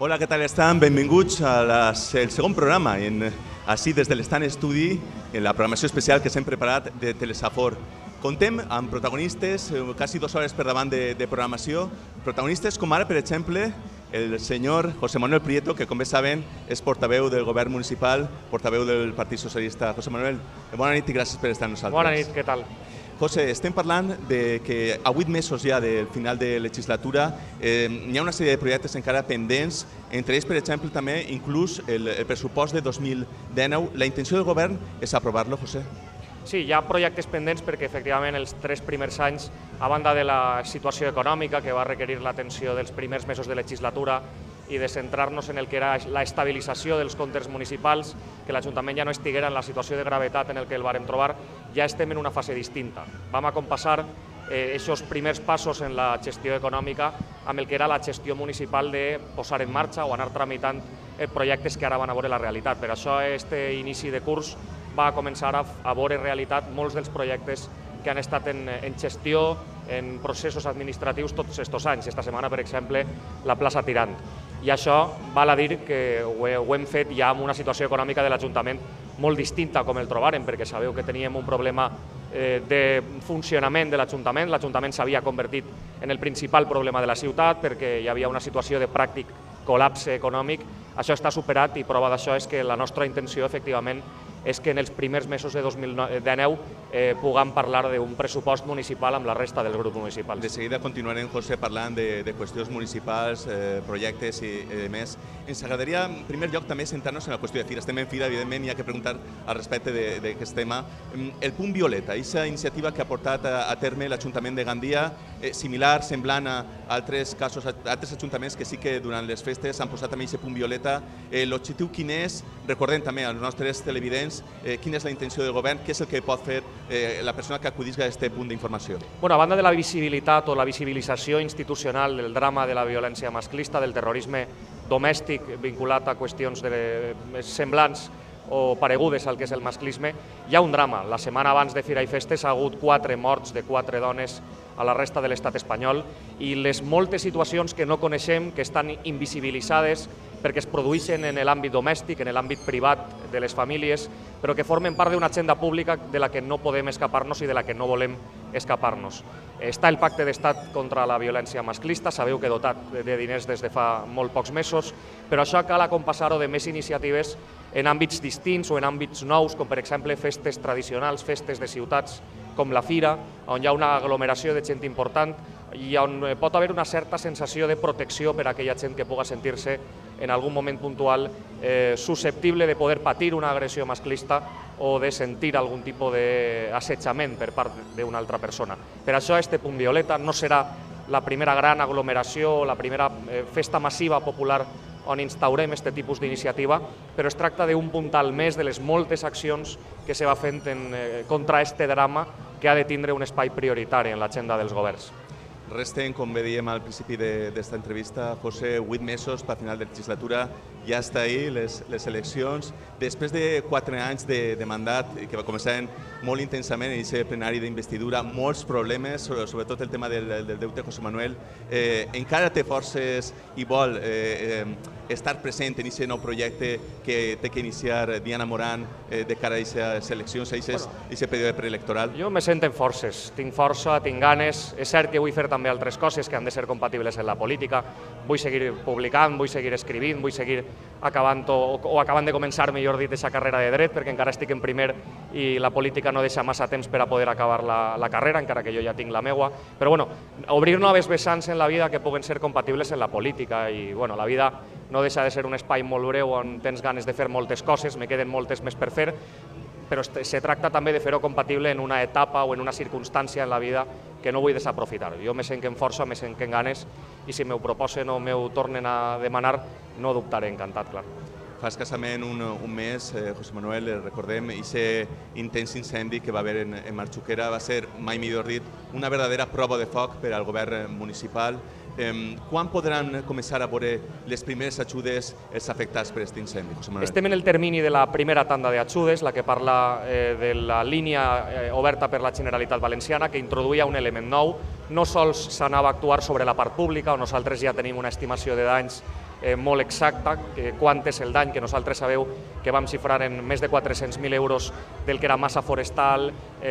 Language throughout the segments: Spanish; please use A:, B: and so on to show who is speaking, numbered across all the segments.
A: Hola, què tal estan? Benvinguts al segon programa, així des de l'Estant Estudi, en la programació especial que s'hem preparat de Telesafor. Contem amb protagonistes, quasi 2 hores per davant de programació, protagonistes com ara, per exemple, el senyor José Manuel Prieto, que com bé saben és portaveu del govern municipal, portaveu del Partit Socialista. José Manuel, bona nit i gràcies per estar amb nosaltres.
B: Bona nit, què tal?
A: José, estem parlant de que a 8 mesos ja del final de legislatura hi ha una sèrie de projectes encara pendents, entre ells, per exemple, també inclús el pressupost de 2019. La intenció del govern és aprovar-lo, José?
B: Sí, hi ha projectes pendents perquè efectivament els 3 primers anys, a banda de la situació econòmica que va requerir l'atenció dels primers mesos de legislatura i de centrar-nos en el que era la estabilització dels comptes municipals, que l'Ajuntament ja no estiguera en la situació de gravetat en el que el vàrem trobar, ja estem en una fase distinta. Vam acompassar aquests primers passos en la gestió econòmica amb el que era la gestió municipal de posar en marxa o anar tramitant projectes que ara van a veure la realitat. Per això, aquest inici de curs va començar a veure realitat molts dels projectes que han estat en gestió, en processos administratius tots aquests anys. Esta setmana, per exemple, la plaça Tirant. I això val a dir que ho hem fet ja amb una situació econòmica de l'Ajuntament molt distinta com el trobàrem, perquè sabeu que teníem un problema de funcionament de l'Ajuntament. L'Ajuntament s'havia convertit en el principal problema de la ciutat perquè hi havia una situació de pràctic col·lapse econòmic. Això està superat i prova d'això és que la nostra intenció, efectivament, és que en els primers mesos de 2019 puguem parlar d'un pressupost municipal amb la resta dels grups municipals.
A: De seguida continuarem, José, parlant de qüestions municipals, projectes i més. Ens agradaria, en primer lloc, també centrar-nos en la qüestió de fira. Estem en fira, evidentment, hi ha que preguntar al respecte d'aquest tema. El punt violeta, aquesta iniciativa que ha portat a terme l'Ajuntament de Gandia, similar, semblant a altres casos, altres ajuntaments que sí que durant les festes han posat també aquest punt violeta. L'objectiu quin és? Recordem també als nostres televidents quina és la intenció del govern, què és el que pot fer la persona que acudisca a aquest punt d'informació.
B: A banda de la visibilitat o la visibilització institucional del drama de la violència masclista, del terrorisme domèstic vinculat a qüestions semblants o paregudes al que és el masclisme, hi ha un drama. La setmana abans de Fira i Festes ha hagut 4 morts de 4 dones a la resta de l'estat espanyol i les moltes situacions que no coneixem, que estan invisibilitzades perquè es produeixen en l'àmbit domèstic, en l'àmbit privat de les famílies, però que formen part d'una agenda pública de la que no podem escapar-nos i de la que no volem escapar-nos. Està el Pacte d'Estat contra la violència masclista, sabeu que dotat de diners des de fa molt pocs mesos, però això cal acompassar-ho de més iniciatives en àmbits distints o en àmbits nous, com per exemple festes tradicionals, festes de ciutats com la Fira, on hi ha una aglomeració de gent important i on pot haver una certa sensació de protecció per a aquella gent que pugui sentir-se en algun moment puntual susceptible de poder patir una agressió masclista o de sentir algun tipus d'assetjament per part d'una altra persona. Per això, este punt violeta no serà la primera gran aglomeració o la primera festa massiva popular on instaurem aquest tipus d'iniciativa, però es tracta d'un puntal més de les moltes accions que se va fent contra aquest drama que ha de tindre un espai prioritari en l'agenda dels governs.
A: Resten, com bé dèiem al principi d'esta entrevista, José, 8 mesos per final de legislatura, ja està ahí les eleccions. Després de 4 anys de mandat, que començaven molt intensament en aquest plenari d'investidura, molts problemes, sobretot el tema del deute, José Manuel, encara té forces i vol estar present en aquest nou projecte que té que iniciar Diana Morant de cara a aquestes eleccions, a aquest període preelectoral?
B: Jo me sento en forces, tinc força, tinc ganes. És cert que vull fer també altres coses que han de ser compatibles en la política. Vull seguir publicant, vull seguir escrivint, vull seguir acabant de començar, millor dit, aquesta carrera de dret, perquè encara estic en primer i la política no deixa massa temps per a poder acabar la carrera, encara que jo ja tinc la meua. Però obrir noves vessants en la vida que puguen ser compatibles en la política i la vida no deixa de ser un espai molt breu on tens ganes de fer moltes coses, me queden moltes més per fer, però se tracta també de fer-ho compatible en una etapa o en una circumstància en la vida que no vull desaprofitar. Jo me sent en força, me sent en ganes i si m'ho proposen o m'ho tornen a demanar, no dubtaré, encantat, clar.
A: Fa escassament un mes, José Manuel, recordem, aquest intens incendi que va haver en Marxuquera va ser, mai millor dit, una verdadera prova de foc per al govern municipal. Quan podran començar a veure les primeres ajudes els afectats per aquest incendi, José Manuel?
B: Estem en el termini de la primera tanda d'ajudes, la que parla de la línia oberta per la Generalitat Valenciana, que introduïa un element nou. No sols s'anava a actuar sobre la part pública, on nosaltres ja tenim una estimació de danys molt exacta, quant és el dany, que nosaltres sabeu que vam xifrar en més de 400.000 euros del que era massa forestal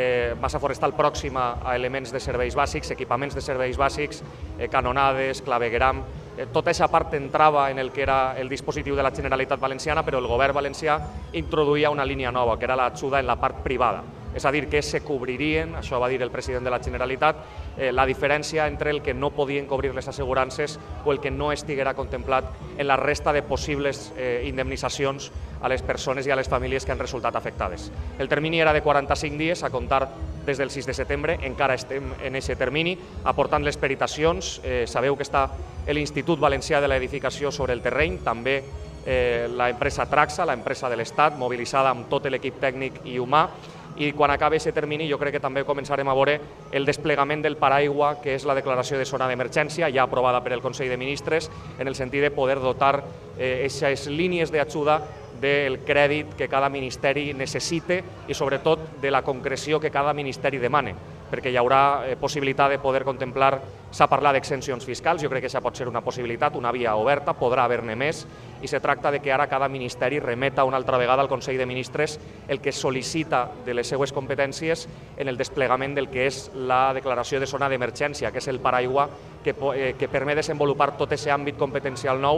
B: pròxima a elements de serveis bàsics, equipaments de serveis bàsics, canonades, clavegueram. Tota aquesta part entrava en el que era el dispositiu de la Generalitat Valenciana, però el govern valencià introduïa una línia nova, que era l'ajuda en la part privada. És a dir, que se cobririen, això va dir el president de la Generalitat, la diferència entre el que no podien cobrir les assegurances o el que no estiguera contemplat en la resta de possibles indemnitzacions a les persones i a les famílies que han resultat afectades. El termini era de 45 dies, a comptar des del 6 de setembre, encara estem en aquest termini, aportant les peritacions. Sabeu que està l'Institut Valencià de l'Edificació sobre el terreny, també l'empresa Traxa, l'empresa de l'Estat, mobilitzada amb tot l'equip tècnic i humà, i quan acabi aquest termini jo crec que també començarem a veure el desplegament del paraigua, que és la declaració de zona d'emergència, ja aprovada per el Consell de Ministres, en el sentit de poder dotar aquestes línies d'ajuda del crèdit que cada ministeri necessite i sobretot de la concreció que cada ministeri demane, perquè hi haurà possibilitat de poder contemplar, s'ha parlat d'exencions fiscals, jo crec que això pot ser una possibilitat, una via oberta, podrà haver-ne més, i se tracta de que ara cada ministeri remeta una altra vegada al Consell de Ministres el que sol·licita de les seues competències en el desplegament del que és la declaració de zona d'emergència, que és el paraigua que permet desenvolupar tot aquest àmbit competencial nou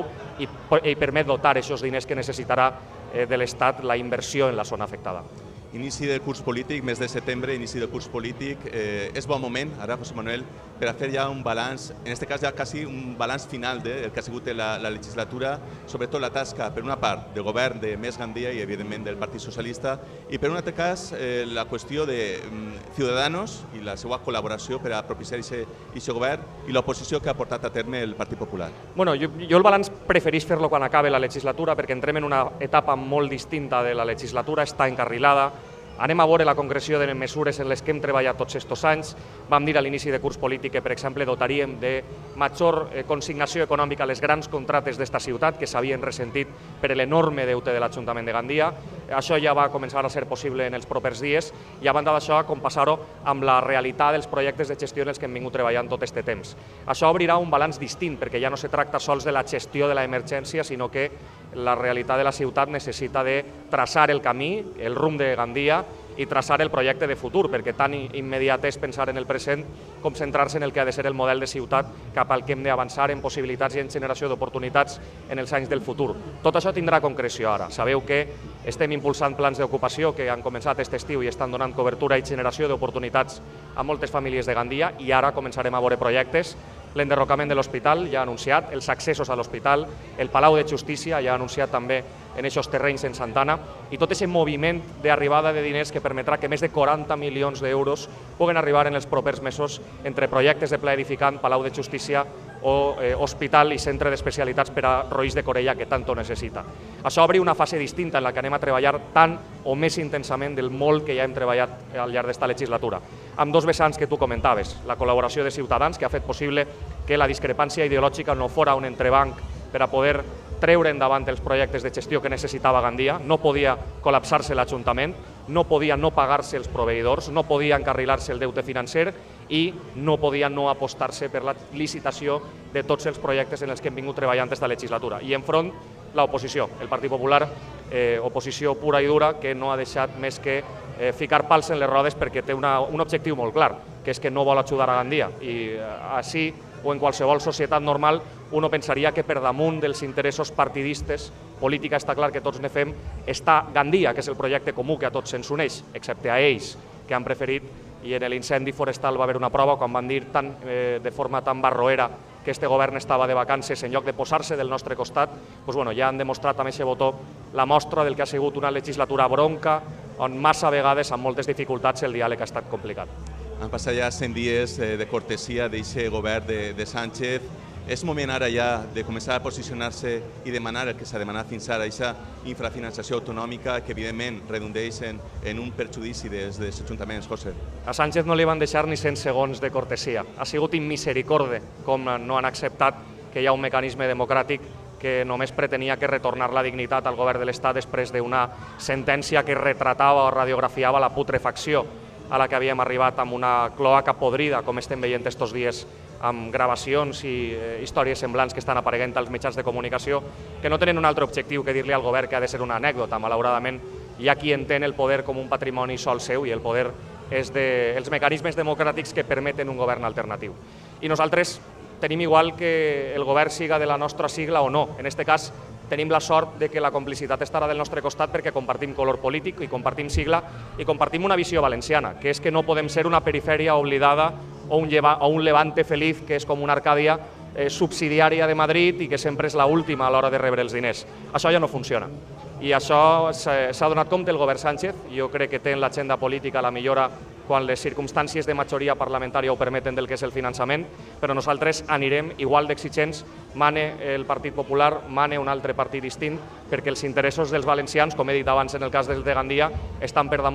B: i permet dotar aquests diners que necessitarà de l'Estat la inversió en la zona afectada.
A: Inici del curs polític, mes de setembre, inici del curs polític. És bon moment, ara, José Manuel, per a fer ja un balanç, en aquest cas ja quasi un balanç final del que ha sigut la legislatura, sobretot la tasca, per una part, del govern de Més Gandia i, evidentment, del Partit Socialista, i per un altre cas, la qüestió de Ciudadanos i la seva col·laboració per a propiciar aquest govern i l'oposició que ha portat a terme el Partit Popular.
B: Bueno, jo el balanç preferís fer-lo quan acabe la legislatura, perquè entrem en una etapa molt distinta de la legislatura, està encarrilada. Anem a veure la concreció de mesures en les que hem treballat tots aquests anys. Vam dir a l'inici de curs polític que, per exemple, dotaríem de major consignació econòmica a les grans contractes d'esta ciutat, que s'havien ressentit per l'enorme deute de l'Ajuntament de Gandia. Això ja va començar a ser possible en els propers dies i, a banda d'això, compassar-ho amb la realitat dels projectes de gestió en els que hem vingut treballant tot aquest temps. Això obrirà un balanç distint, perquè ja no se tracta sols de la gestió de l'emergència, sinó que la realitat de la ciutat necessita de traçar el camí, el rumb de Gandia, i traçar el projecte de futur, perquè tan immediat és pensar en el present com centrar-se en el que ha de ser el model de ciutat cap al que hem d'avançar en possibilitats i en generació d'oportunitats en els anys del futur. Tot això tindrà concreció ara. Sabeu que estem impulsant plans d'ocupació que han començat aquest estiu i estan donant cobertura i generació d'oportunitats a moltes famílies de Gandia, i ara començarem a veure projectes. L'enderrocament de l'hospital ja ha anunciat, els accessos a l'hospital, el Palau de Justícia ja ha anunciat també en aquests terrenys en Santana, i tot aquest moviment d'arribada de diners que permetrà que més de 40 milions d'euros puguen arribar en els propers mesos entre projectes de pla edificant, Palau de Justícia o hospital i centre d'especialitats per a Roís de Corella, que tant ho necessita. Això obre una fase distinta en la que anem a treballar tant o més intensament del molt que ja hem treballat al llarg d'esta legislatura, amb dos vessants que tu comentaves, la col·laboració de Ciutadans, que ha fet possible que la discrepància ideològica no fora un entrebanc per a poder treure endavant els projectes de gestió que necessitava Gandia. No podia col·lapsar-se l'Ajuntament, no podia no pagar-se els proveïdors, no podia encarrilar-se el deute financer i no podia no apostar-se per la licitació de tots els projectes en els que hem vingut treballant aquesta legislatura. I enfront, l'oposició, el Partit Popular, oposició pura i dura, que no ha deixat més que ficar pals en les rodes perquè té un objectiu molt clar, que és que no vol ajudar a Gandia. I així, o en qualsevol societat normal, uno pensaria que per damunt dels interessos partidistes, política està clar que tots ne fem, està Gandia, que és el projecte comú que a tots se'ns uneix, excepte a ells, que han preferit, i en l'incendi forestal va haver una prova quan van dir de forma tan barroera que este govern estava de vacances, en lloc de posar-se del nostre costat, ja han demostrat amb aquest botó la mostra del que ha sigut una legislatura bronca, on massa vegades, amb moltes dificultats, el diàleg ha estat complicat.
A: Han passat ja 100 dies de cortesia d'aquest govern de Sánchez. És moment ara ja de començar a posicionar-se i demanar el que s'ha demanat fins ara, aquesta infrafinançació autonòmica que evidentment redundeix en un perjudici dels ajuntaments, José.
B: A Sánchez no li van deixar ni 100 segons de cortesia. Ha sigut immisericorde com no han acceptat que hi ha un mecanisme democràtic que només pretenia que retornar la dignitat al govern de l'Estat després d'una sentència que retratava o radiografiava la putrefacció a la que havíem arribat amb una cloaca podrida, com estem veient estos dies amb gravacions i històries semblants que estan apareguent als mitjans de comunicació, que no tenen un altre objectiu que dir-li al govern que ha de ser una anècdota. Malauradament, hi ha qui entén el poder com un patrimoni sol seu i el poder és dels mecanismes democràtics que permeten un govern alternatiu. I nosaltres tenim igual que el govern siga de la nostra sigla o no. En aquest cas, tenim la sort de que la complicitat estarà del nostre costat perquè compartim color polític i compartim sigla i compartim una visió valenciana, que és que no podem ser una perifèria oblidada o un Levante feliç, que és com una Arcàdia subsidiària de Madrid i que sempre és l'última a l'hora de rebre els diners. Això ja no funciona. I això s'ha donat compte el govern Sánchez. Jo crec que té en l'agenda política la millora quan les circumstàncies de majoria parlamentària ho permeten del que és el finançament, però nosaltres anirem igual d'exigents, mane el Partit Popular, mane un altre partit distint, perquè els interessos dels valencians, com he dit abans en el cas del de Gandia, estan per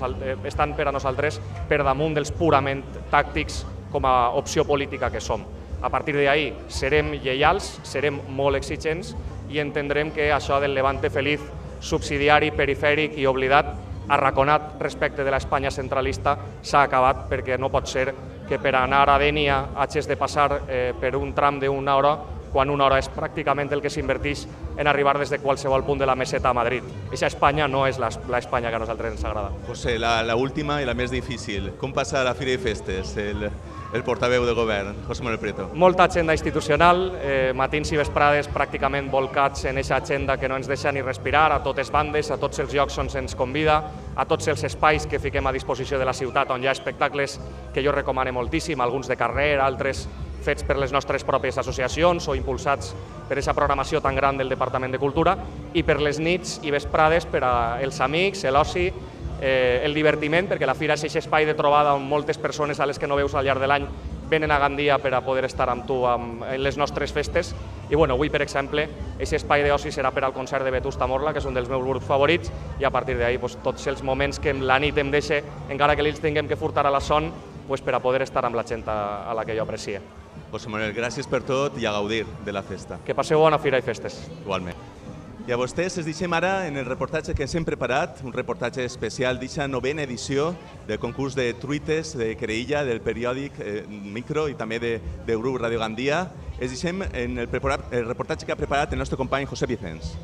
B: a nosaltres per damunt dels purament tàctics com a opció política que som. A partir d'ahí serem lleials, serem molt exigents i entendrem que això del Levante feliç, subsidiari, perifèric i oblidat, arraconat respecte de l'Espanya centralista, s'ha acabat, perquè no pot ser que per anar a Dénia hagis de passar per un tram d'una hora quan una hora és pràcticament el que s'inverteix en arribar des de qualsevol punt de la meseta a Madrid. Aquesta Espanya no és l'Espanya que a nosaltres ens agrada.
A: José, la última i la més difícil. Com passa a la Fira i Festes el portaveu de govern, José Manuel Prieto?
B: Molta agenda institucional, matins i vesprades pràcticament volcats en aquesta agenda que no ens deixa ni respirar, a totes bandes, a tots els llocs on se'ns convida, a tots els espais que fiquem a disposició de la ciutat on hi ha espectacles que jo recomano moltíssim, alguns de carrer, altres fets per les nostres pròpies associacions o impulsats per aquesta programació tan gran del Departament de Cultura, i per les nits i vesprades per als amics, l'oci, el divertiment, perquè la fira és aquest espai de trobada on moltes persones a les que no veus al llarg de l'any venen a Gandia per a poder estar amb tu en les nostres festes. I avui, per exemple, aquest espai d'oci serà per al concert de Vetusta Morla, que és un dels meus grups favorits, i a partir d'ahí tots els moments que la nit em deixa, encara que ells tinguem que furtar a la son, per a poder estar amb la gent a la que jo aprecio.
A: José Manuel, gràcies per tot i a gaudir de la festa.
B: Que passeu bona fira i festes.
A: Igualment. I a vostès els deixem ara en el reportatge que ens hem preparat, un reportatge especial d'aquesta 9ª edició del concurs de truites de Creïlla del periòdic Micro i també del grup Radio Gandia. Els deixem en el reportatge que ha preparat el nostre company José Vicens.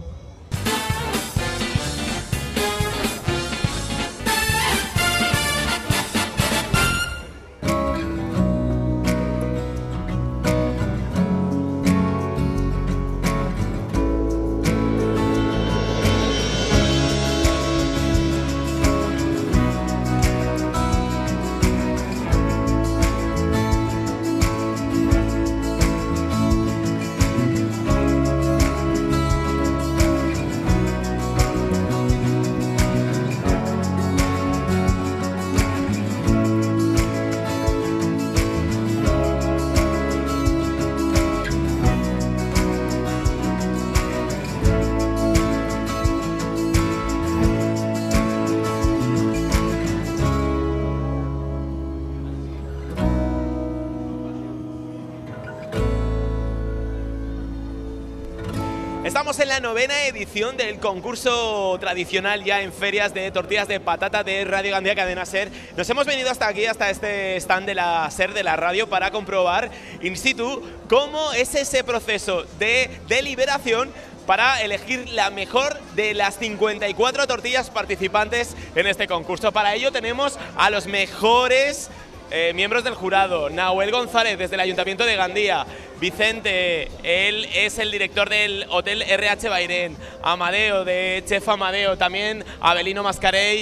C: Estamos en la 9ª edición del concurso tradicional ya en ferias de tortillas de patata de Radio Gandia Cadena SER. Nos hemos venido hasta aquí, hasta este stand de la SER de la radio, para comprobar in situ cómo es ese proceso de deliberación para elegir la mejor de las 54 tortillas participantes en este concurso. Para ello tenemos a los mejores miembros del jurado: Nahuel González, desde el Ayuntamiento de Gandía; Vicente, él es el director del Hotel RH Bairén; Amadeo, de Chef Amadeo; también Abelino Mascarell,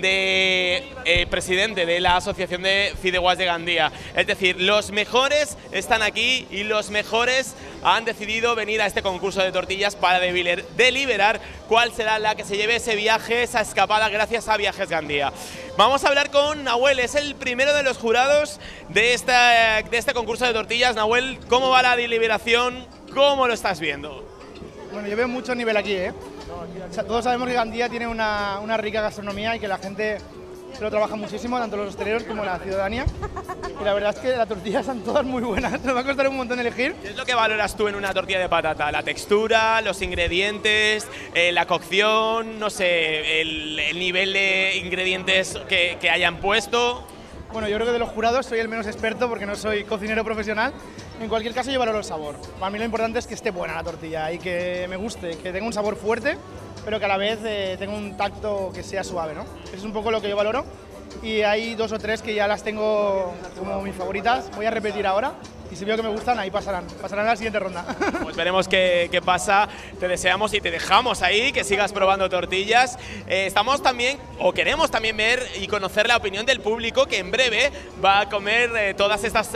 C: presidente de la Asociación de Fideuás de Gandía. Es decir, los mejores están aquí y los mejores han decidido venir a este concurso de tortillas para deliberar cuál será la que se lleve ese viaje, esa escapada, gracias a Viajes Gandía. Vamos a hablar con Nahuel, es el primero de los jurados de este concurso de tortillas. Nahuel, ¿cómo va la deliberación? ¿Cómo lo estás viendo?
D: Bueno, yo veo mucho nivel aquí, ¿eh? O sea, todos sabemos que Gandía tiene una rica gastronomía y que la gente se lo trabaja muchísimo, tanto los hosteleros como la ciudadanía. Y la verdad es que las tortillas están todas muy buenas, nos va a costar un montón elegir.
C: ¿Qué es lo que valoras tú en una tortilla de patata? ¿La textura, los ingredientes, la cocción, no sé, el nivel de ingredientes que hayan puesto?
D: Bueno, yo creo que de los jurados soy el menos experto porque no soy cocinero profesional. En cualquier caso, yo valoro el sabor. Para mí lo importante es que esté buena la tortilla y que me guste, que tenga un sabor fuerte, pero que a la vez tenga un tacto que sea suave, ¿no? Eso es un poco lo que yo valoro. Y hay 2 o 3 que ya las tengo como mis favoritas. Voy a repetir ahora. Y si veo que me gustan, ahí pasarán a la siguiente ronda.
C: Pues veremos qué pasa. Te deseamos y te dejamos ahí, que sigas probando tortillas. Estamos también, o queremos también ver y conocer la opinión del público, que en breve va a comer todas estas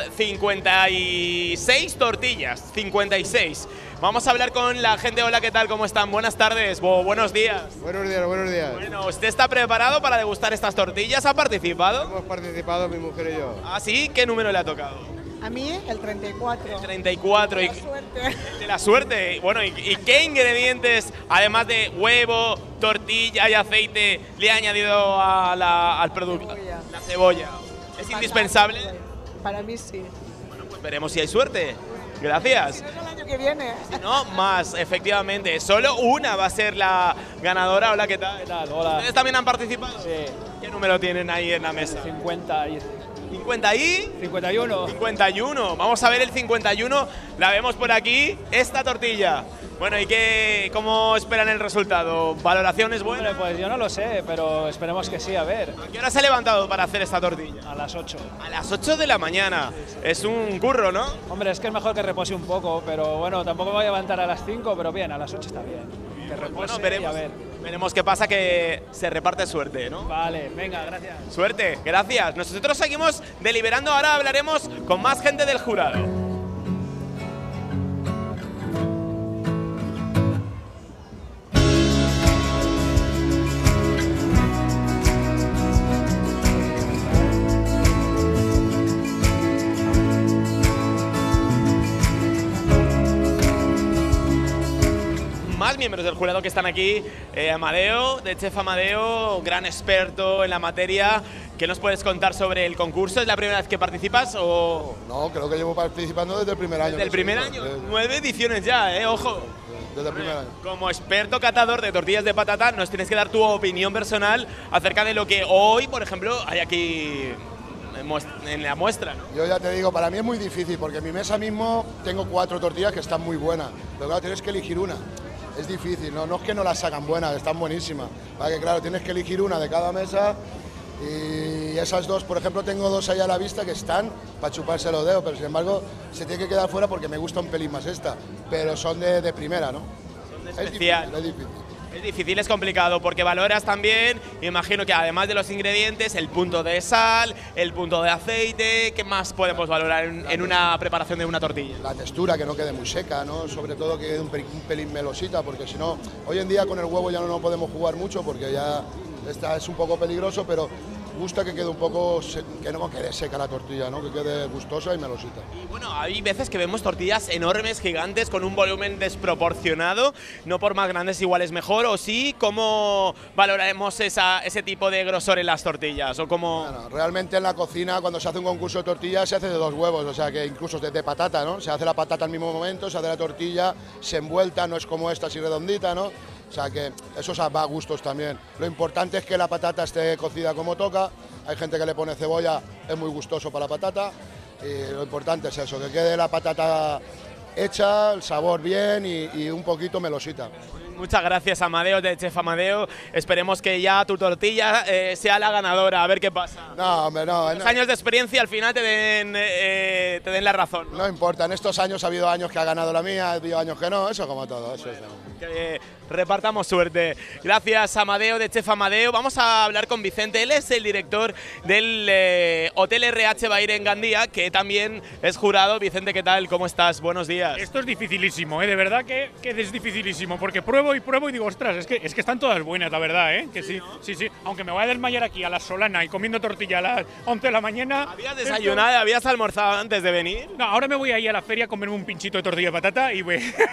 C: 56 tortillas. 56. Vamos a hablar con la gente. Hola, ¿qué tal? ¿Cómo están? Buenas tardes, buenos días.
E: Buenos días, buenos días.
C: Bueno, ¿usted está preparado para degustar estas tortillas? ¿Ha participado?
E: Hemos participado, mi mujer y yo.
C: ¿Ah, sí? ¿Qué número le ha tocado?
F: A mí el 34.
C: El 34.
F: La suerte.
C: De la suerte. Bueno, ¿y qué ingredientes, además de huevo, tortilla y aceite, le ha añadido al producto?
F: Cebolla.
C: La cebolla. ¿Es indispensable?
F: Para mí sí.
C: Bueno, pues veremos si hay suerte. Gracias.
F: Si no es el año que viene.
C: Si no, más, efectivamente. Solo una va a ser la ganadora. Hola, ¿qué tal?
G: ¿Qué tal? Hola.
C: ¿Ustedes también han participado?
G: Sí.
C: ¿Qué número tienen ahí en la mesa?
G: 50 y
C: 50 y
G: 51.
C: 51. Vamos a ver el 51. La vemos por aquí. Esta tortilla. Bueno, ¿y cómo esperan el resultado? ¿Valoraciones buenas?
G: Pues yo no lo sé, pero esperemos que sí, a ver.
C: ¿A qué hora se ha levantado para hacer esta tortilla?
G: A las 8.
C: A las 8 de la mañana. Es un curro, ¿no?
G: Hombre, es que es mejor que repose un poco, pero bueno, tampoco me voy a levantar a las 5, pero bien, a las 8 está bien. Que repose
C: Bueno,
G: y
C: veremos.
G: a ver.
C: Veremos qué pasa, que se reparte suerte, ¿no?
G: Vale, venga, gracias.
C: Suerte, gracias. Nosotros seguimos deliberando. Ahora hablaremos con más gente del jurado. Más miembros del jurado que están aquí. Amadeo, de Chef Amadeo, gran experto en la materia. ¿Qué nos puedes contar sobre el concurso? ¿Es la primera vez que participas o...?
E: No, creo que llevo participando desde el primer año.
C: Desde el primer año. 9 ediciones ya, ojo.
E: Desde el primer año.
C: Como experto catador de tortillas de patata, nos tienes que dar tu opinión personal acerca de lo que hoy, por ejemplo, hay aquí en la muestra, ¿no?
E: Yo ya te digo, para mí es muy difícil, porque en mi mesa mismo tengo 4 tortillas que están muy buenas, pero claro, tienes que elegir una. Es difícil, no es que no las sacan buenas, están buenísimas. Para que claro, tienes que elegir una de cada mesa y esas 2, por ejemplo, tengo 2 ahí a la vista que están para chuparse los dedos, pero sin embargo se tiene que quedar fuera porque me gusta un pelín más esta, pero son de primera, ¿no?
C: Son de
E: Es
C: especial.
E: difícil, es difícil.
C: Es difícil, es complicado, porque valoras también, imagino que además de los ingredientes, el punto de sal, el punto de aceite. ¿Qué más podemos valorar en una preparación de una tortilla?
E: La textura, que no quede muy seca, ¿no? Sobre todo que quede un pelín melosita, porque si no, hoy en día con el huevo ya no podemos jugar mucho porque ya es un poco peligroso, pero gusta que quede un poco, que no quede seca la tortilla, ¿no? Que quede gustosa y melosita.
C: Y bueno, hay veces que vemos tortillas enormes, gigantes, con un volumen desproporcionado, no por más grandes igual es mejor, o sí, ¿cómo valoraremos ese tipo de grosor en las tortillas? O cómo...
E: Bueno, realmente en la cocina, cuando se hace un concurso de tortillas, se hace de 2 huevos, o sea que incluso de patata, ¿no? Se hace la patata al mismo momento, se hace la tortilla, se envuelta, no es como esta así redondita, ¿no? O sea que eso va a gustos también. Lo importante es que la patata esté cocida como toca. Hay gente que le pone cebolla, es muy gustoso para la patata. Y lo importante es eso, que quede la patata hecha, el sabor bien y un poquito melosita.
C: Muchas gracias, Amadeo, de Chef Amadeo. Esperemos que ya tu tortilla sea la ganadora, a ver qué pasa.
E: No, hombre, no.
C: Los años de experiencia al final te den la razón, ¿no?
E: No importa, en estos años ha habido años que ha ganado la mía, ha habido años que no, eso como todo. Eso es.
C: Que repartamos suerte. Gracias, Amadeo, de Chef Amadeo. Vamos a hablar con Vicente, él es el director del Hotel RH Baire en Gandía, que también es jurado. Vicente, ¿qué tal? ¿Cómo estás? Buenos días.
H: Esto es dificilísimo, de verdad que es dificilísimo, porque pruebo y digo, ostras, es que están todas buenas, la verdad, que sí, sí, aunque me voy a desmayar aquí a la Solana y comiendo tortilla a las 11 de la mañana.
C: ¿Habías desayunado, habías almorzado antes de venir?
H: No, ahora me voy a ir a la feria a comerme un pinchito de tortilla de patata y voy.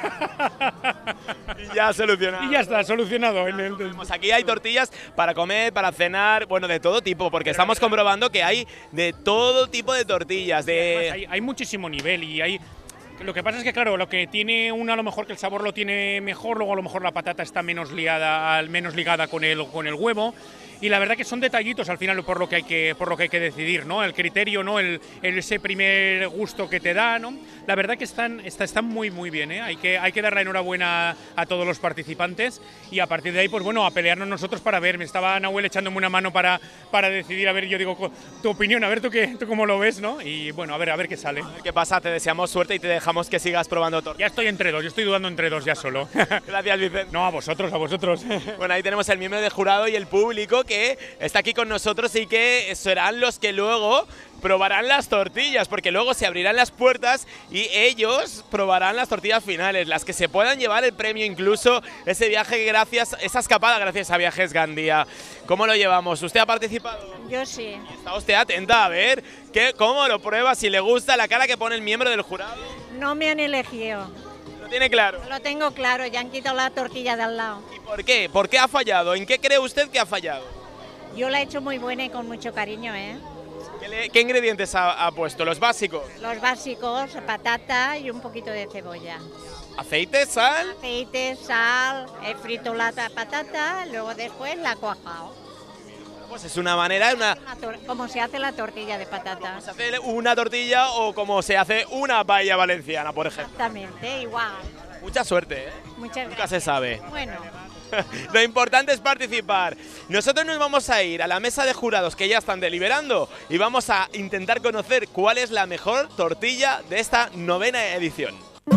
C: Y ya solucionado.
H: Y ya está, solucionado.
C: Pues aquí hay tortillas para comer, para cenar, bueno, de todo tipo, porque estamos comprobando que hay de todo tipo de tortillas.
H: Hay muchísimo nivel y hay Lo que pasa es que, claro, lo que tiene una a lo mejor que el sabor lo tiene mejor, luego a lo mejor la patata está menos ligada con el huevo. Y la verdad que son detallitos al final por lo que hay que decidir, ¿no? El criterio, ¿no? Ese primer gusto que te da, ¿no? La verdad que están muy bien, ¿eh? Hay que dar la enhorabuena a todos los participantes y a partir de ahí, pues bueno, a pelearnos nosotros para ver. Me estaba Nahuel echándome una mano para decidir, a ver, yo digo, tu opinión, a ver tú cómo lo ves, ¿no? Y bueno, a ver qué sale.
C: ¿Qué pasa? Te deseamos suerte y te dejamos que sigas probando tortas.
H: Ya estoy entre dos, yo estoy dudando entre dos ya solo.
C: Gracias, Vicente.
H: No, a vosotros.
C: Bueno, ahí tenemos el miembro del jurado y el público que está aquí con nosotros y que serán los que luego probarán las tortillas, porque luego se abrirán las puertas y ellos probarán las tortillas finales, las que se puedan llevar el premio, incluso ese viaje esa escapada gracias a Viajes Gandía. ¿Cómo lo llevamos? ¿Usted ha participado?
I: Yo sí.
C: ¿Está usted atenta a ver cómo lo prueba, si le gusta la cara que pone el miembro del jurado?
I: No me han elegido.
C: ¿Lo tiene claro?
I: Lo tengo claro, ya han quitado la tortilla de al lado.
C: ¿Y por qué? ¿Por qué ha fallado? ¿En qué cree usted que ha fallado?
I: Yo la he hecho muy buena y con mucho cariño, ¿eh?
C: ¿Qué ingredientes ha puesto? ¿Los básicos?
I: Los básicos, patata y un poquito de cebolla.
C: ¿Aceite, sal?
I: Aceite, sal, he frito la patata, luego después la he cuajado.
C: Pues es una manera,
I: como se hace la tortilla de patata.
C: ¿Se hace una tortilla o como se hace una paella valenciana, por ejemplo?
I: Exactamente, igual.
C: Mucha suerte, ¿eh?
I: Muchas gracias.
C: Nunca se sabe.
I: Bueno.
C: Lo importante es participar. Nosotros nos vamos a ir a la mesa de jurados que ya están deliberando y vamos a intentar conocer cuál es la mejor tortilla de esta 9ª edición.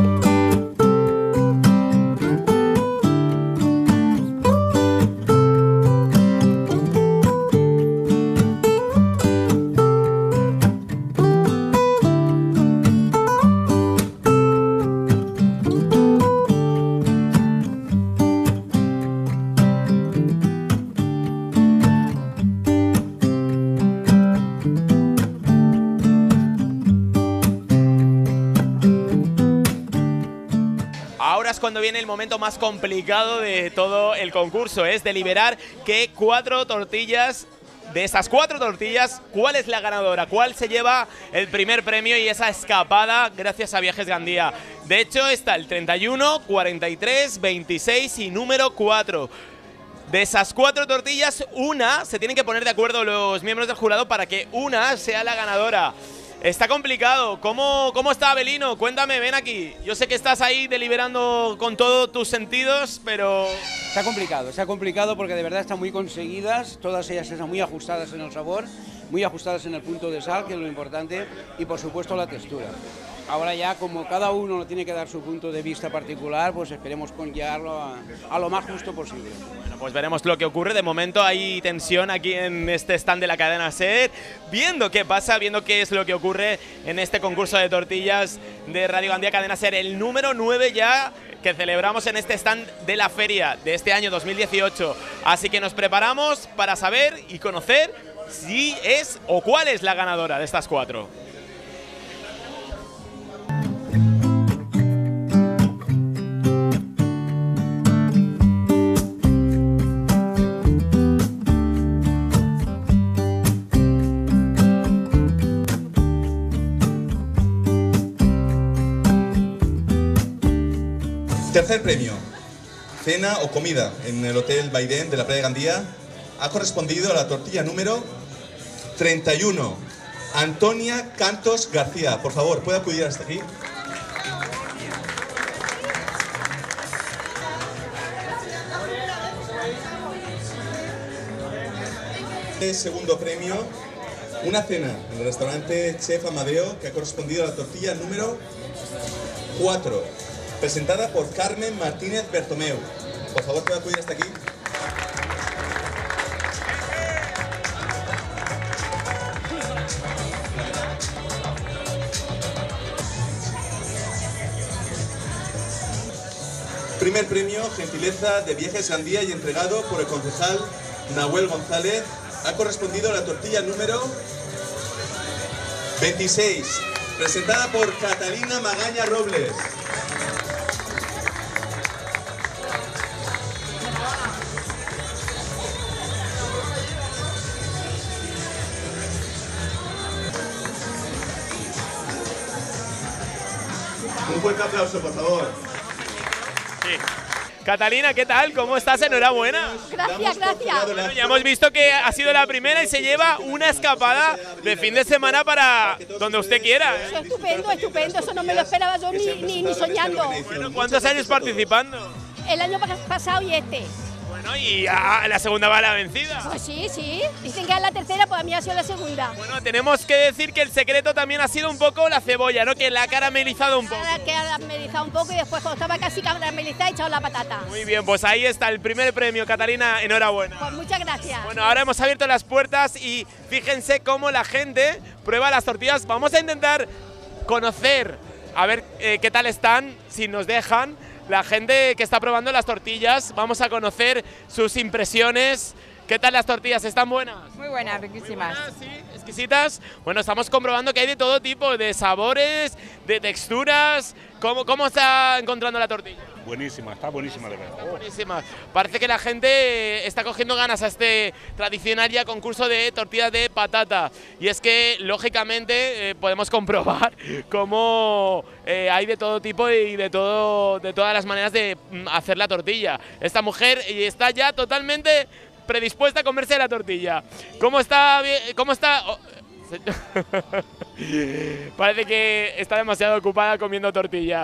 C: Cuando viene el momento más complicado de todo el concurso, es deliberar que 4 tortillas, de esas 4 tortillas, ¿cuál es la ganadora? ¿Cuál se lleva el primer premio y esa escapada gracias a Viajes Gandía? De hecho está el 31, 43, 26 y número 4. De esas 4 tortillas, una, se tienen que poner de acuerdo los miembros del jurado para que una sea la ganadora. Está complicado. ¿Cómo está Abelino? Cuéntame, ven aquí. Yo sé que estás ahí deliberando con todos tus sentidos, pero...
J: Está complicado porque de verdad están muy conseguidas, todas ellas están muy ajustadas en el sabor, muy ajustadas en el punto de sal, que es lo importante, y por supuesto la textura. Ahora ya, como cada uno tiene que dar su punto de vista particular, pues esperemos llevarlo a lo más justo posible.
C: Bueno, pues veremos lo que ocurre. De momento hay tensión aquí en este stand de la cadena SER, viendo qué pasa, viendo qué es lo que ocurre en este concurso de tortillas de Radio Gandía Cadena SER, el número 9 ya que celebramos en este stand de la feria de este año 2018. Así que nos preparamos para saber y conocer si es o cuál es la ganadora de estas 4.
A: Tercer premio, cena o comida en el Hotel Baidén de la Playa de Gandía, ha correspondido a la tortilla número 31, Antonia Cantos García. Por favor, ¿puede acudir hasta aquí? Segundo premio, una cena en el restaurante Chef Amadeo, que ha correspondido a la tortilla número 4, presentada por Carmen Martínez Bertomeu. Por favor, ¿puede acudir hasta aquí? Primer premio, gentileza de Viajes Gandía y entregado por el concejal Nahuel González. Ha correspondido a la tortilla número 26, presentada por Catalina Magaña Robles. Un fuerte aplauso, por favor.
C: Sí. Catalina, ¿qué tal? ¿Cómo estás? Enhorabuena.
K: Gracias, gracias.
C: Bueno, ya hemos visto que ha sido la primera y se lleva una escapada de fin de semana para donde usted quiera.
K: Eso es estupendo, estupendo. Eso no me lo esperaba yo ni soñando.
C: Bueno, ¿cuántos años participando?
K: El año pasado y este.
C: Bueno, y la segunda va la vencida.
K: Pues sí, sí. Dicen que es la tercera, pues a mí ha sido la segunda.
C: Bueno, tenemos que decir que el secreto también ha sido un poco la cebolla, ¿no? Que la ha caramelizado un poco.
K: Que ha caramelizado un poco y después cuando estaba casi caramelizada he echado la patata.
C: Muy bien, pues ahí está el primer premio, Catalina, enhorabuena.
K: Pues muchas gracias.
C: Bueno, ahora hemos abierto las puertas y fíjense cómo la gente prueba las tortillas. Vamos a intentar conocer, a ver qué tal están, si nos dejan. La gente que está probando las tortillas, vamos a conocer sus impresiones. ¿Qué tal las tortillas? ¿Están buenas?
L: Muy buenas, riquísimas.
C: Muy buenas, sí, exquisitas. Bueno, estamos comprobando que hay de todo tipo, de sabores, de texturas. ¿Cómo está encontrando la tortilla?
M: Buenísima, está buenísima de verdad.
C: Está buenísima. Parece que la gente está cogiendo ganas a este tradicional ya concurso de tortillas de patata. Y es que, lógicamente, podemos comprobar cómo hay de todo tipo y de todas las maneras de hacer la tortilla. Esta mujer está ya totalmente predispuesta a comerse la tortilla. ¿Cómo está? ¿Cómo está? Oh. Parece que está demasiado ocupada comiendo tortilla.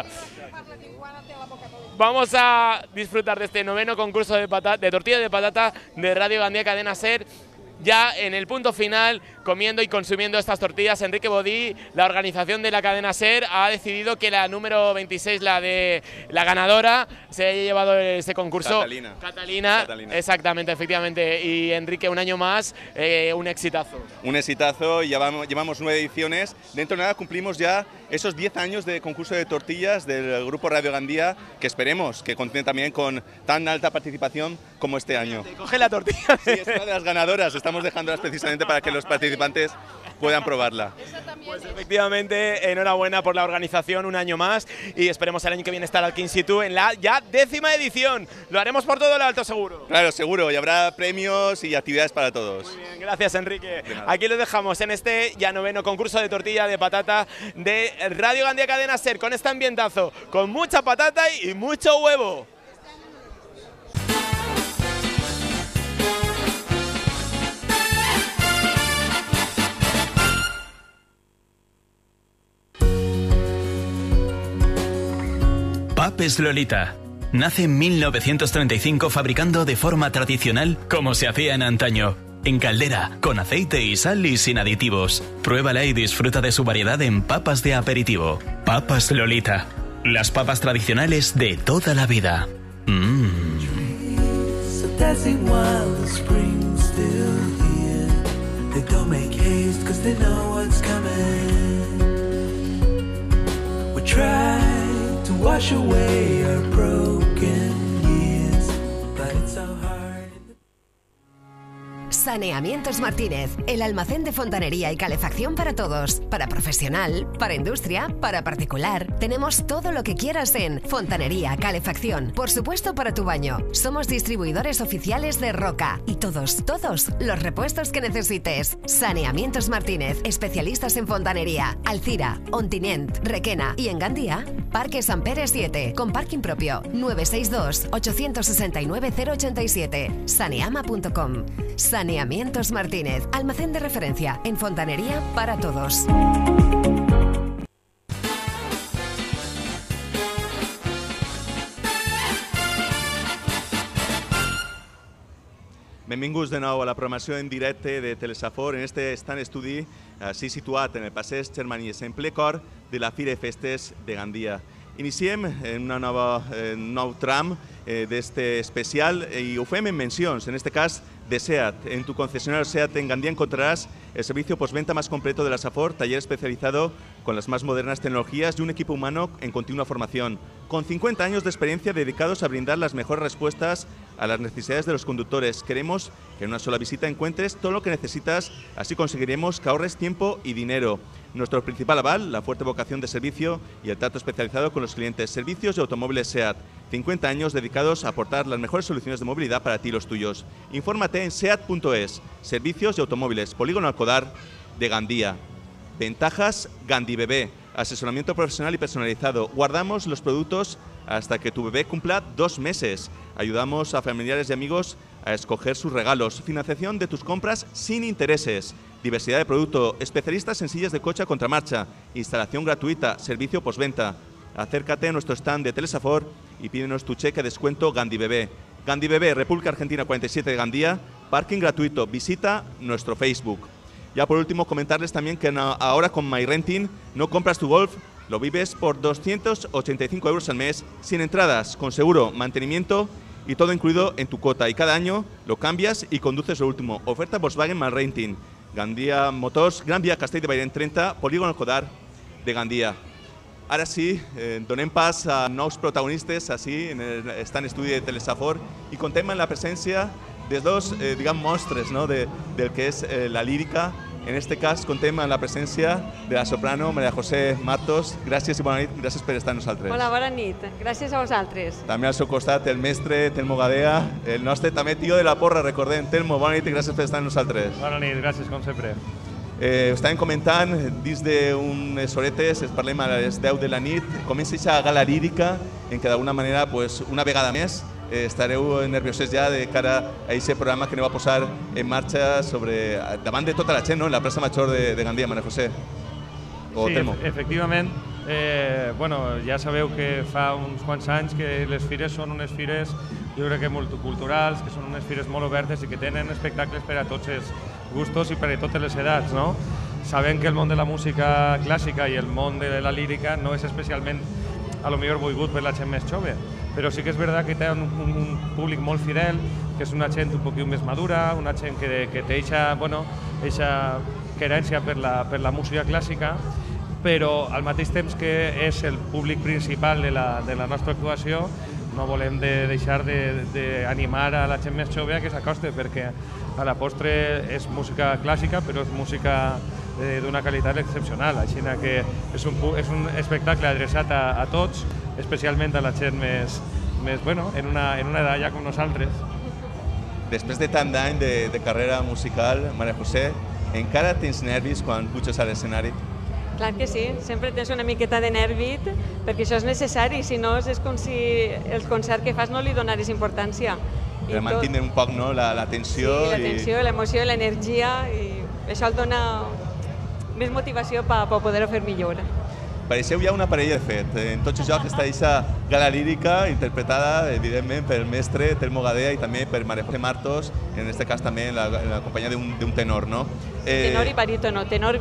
C: Vamos a disfrutar de este noveno concurso de tortilla de patata de Radio Gandía Cadena SER. Ya en el punto final, comiendo y consumiendo estas tortillas, Enrique Bodí, la organización de la cadena SER, ha decidido que la número 26, la de la ganadora, se haya llevado ese concurso. Catalina. Exactamente, efectivamente. Y Enrique, un año más, un exitazo.
A: Un exitazo, llevamos 9 ediciones. Dentro de nada cumplimos ya esos 10 años de concurso de tortillas del Grupo Radio Gandía, que esperemos que continúe también con tan alta participación como este año.
C: Coge la tortilla.
A: Sí, es una de las ganadoras. Estamos dejándolas precisamente para que los participantes puedan probarla.
C: Pues efectivamente, enhorabuena por la organización, un año más, y esperemos el año que viene estar aquí in situ en la ya 10ª edición. Lo haremos por todo lo alto, seguro.
A: Claro, seguro, y habrá premios y actividades para todos.
C: Muy bien, gracias, Enrique. Aquí lo dejamos en este ya noveno concurso de tortilla de patata de Radio Gandía Cadena SER, con este ambientazo, con mucha patata y mucho huevo.
N: Papes Lolita. Nace en 1935 fabricando de forma tradicional como se hacía en antaño. En caldera, con aceite y sal y sin aditivos. Pruébala y disfruta de su variedad en papas de aperitivo. Papas Lolita. Las papas tradicionales de toda la vida.
O: Wash away our broken years, but it's so hard.
P: Saneamientos Martínez, el almacén de fontanería y calefacción para todos, para profesional, para industria, para particular. Tenemos todo lo que quieras en fontanería, calefacción, por supuesto para tu baño. Somos distribuidores oficiales de Roca y todos los repuestos que necesites. Saneamientos Martínez, especialistas en fontanería, Alcira, Ontinent, Requena y en Gandía, Parque San Pere 7, con parking propio, 962-869-087, saneama.com. Saneamientos Martínez, almacén de referencia en fontanería para todos.
A: Benvinguts de nou a la programació en directe de Telesafor en este stand estudi així situat en el passeig Germanies, en ple cor de la Fira de Festes de Gandia. Iniciem en un nou tram d'este especial i ho fem en mencions, en este cas de SEAT. En tu concesionario SEAT en Gandía encontrarás el servicio postventa más completo de la Safor, taller especializado con las más modernas tecnologías y un equipo humano en continua formación, con 50 años de experiencia dedicados a brindar las mejores respuestas a las necesidades de los conductores. Queremos que en una sola visita encuentres todo lo que necesitas, así conseguiremos que ahorres tiempo y dinero. Nuestro principal aval, la fuerte vocación de servicio y el trato especializado con los clientes. Servicios de automóviles SEAT. 50 años dedicados a aportar las mejores soluciones de movilidad para ti y los tuyos. Infórmate en seat.es. Servicios de automóviles. Polígono Alcodar de Gandía. Ventajas Gandhi Bebé. Asesoramiento profesional y personalizado. Guardamos los productos hasta que tu bebé cumpla 2 meses. Ayudamos a familiares y amigos a escoger sus regalos. Financiación de tus compras sin intereses. Diversidad de producto. Especialistas en sillas de coche a contramarcha. Instalación gratuita. Servicio postventa. Acércate a nuestro stand de Telesafor y pídenos tu cheque de descuento Gandhi Bebé. Gandhi Bebé, República Argentina 47 de Gandía. Parking gratuito. Visita nuestro Facebook. Ya por último, comentarles también que ahora con MyRenting no compras tu Golf, lo vives por 285 euros al mes, sin entradas, con seguro, mantenimiento y todo incluido en tu cuota. Y cada año lo cambias y conduces lo último. Oferta Volkswagen MyRenting. Gandía Motors, Gran Vía Castell de Bairen 30, Polígono Codar de Gandía. Ara sí, donem pas a nous protagonistes així en el stand estudi de Telesafor i contem amb la presència de dos, diguem, monstres, no? del que és la lírica. En este cas contem amb la presència de la soprano María José Martos. Gràcies i bona nit, gràcies per estar amb nosaltres.
L: Hola, bona nit. Gràcies a vosaltres.
A: També al seu costat el mestre Telmo Gadea, el nostre també tio de la porra, recordem. Telmo, bona nit i gràcies per estar amb nosaltres.
Q: Bona nit, gràcies com sempre.
A: Estàvem comentant, dins d'unes horetes, parlem a les 10 de la nit, comença aquesta gala lírica en què d'alguna manera, una vegada més, estareu nerviosets ja de cara a aquest programa que aneu a posar en marxa davant de tota la gent, no? En la plaça Major de Gandia, María José. O
Q: sí,
A: Telmo.
Q: Efectivament. Ja sabeu que fa uns quants anys que les fires són unes fires, jo crec que multiculturals, que són unes fires molt obertes i que tenen espectacles per a tots els gustos i per a totes les edats, no? Sabem que el món de la música clàssica i el món de la lírica no és especialment, a lo millor, volgut per la gent més jove, però sí que és veritat que té un públic molt fidel, que és una gent un poquet més madura, una gent que té eixa querència per la música clàssica, però al mateix temps que és el públic principal de la nostra actuació, no volem deixar d'animar a la gent més jove a que s'acosti, perquè a la postre és música clàssica, però és música d'una qualitat excepcional, així que és un espectacle adreçat a tots, especialment a la gent més en una edat ja com nosaltres.
A: Després de tant d'any de carrera musical, María José, encara tens nervis quan puges a l'escenari?
L: Clar que sí, sempre tens una miqueta de nervi perquè això és necessari, si no és com si el concert que fas no li donaris importància.
A: Per mantenir un poc la tensió.
L: Sí, la tensió, l'emoció, l'energia, i això et dona més motivació per poder-ho fer millor.
A: Pareixeu ja una parella de fet. En tots els jocs està aquesta gala lírica interpretada, evidentment, pel mestre Telmo Gadea i també per María José Martos, en aquest cas també en la companyia d'un tenor, no?
L: Tenor i barítono. Tenor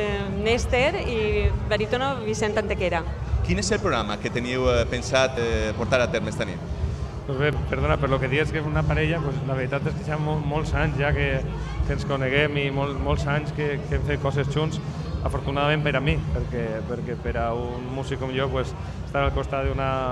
L: Néstor i barítono Vicent Antequera.
A: Quin és el programa que teniu pensat portar a terme esta nit?
Q: Doncs bé, perdona, per lo que dius que és una parella, la veritat és que ja molts anys ja que ens coneguem i molts anys que hem fet coses junts, afortunadament per a mi, perquè per a un músic com jo estar al costat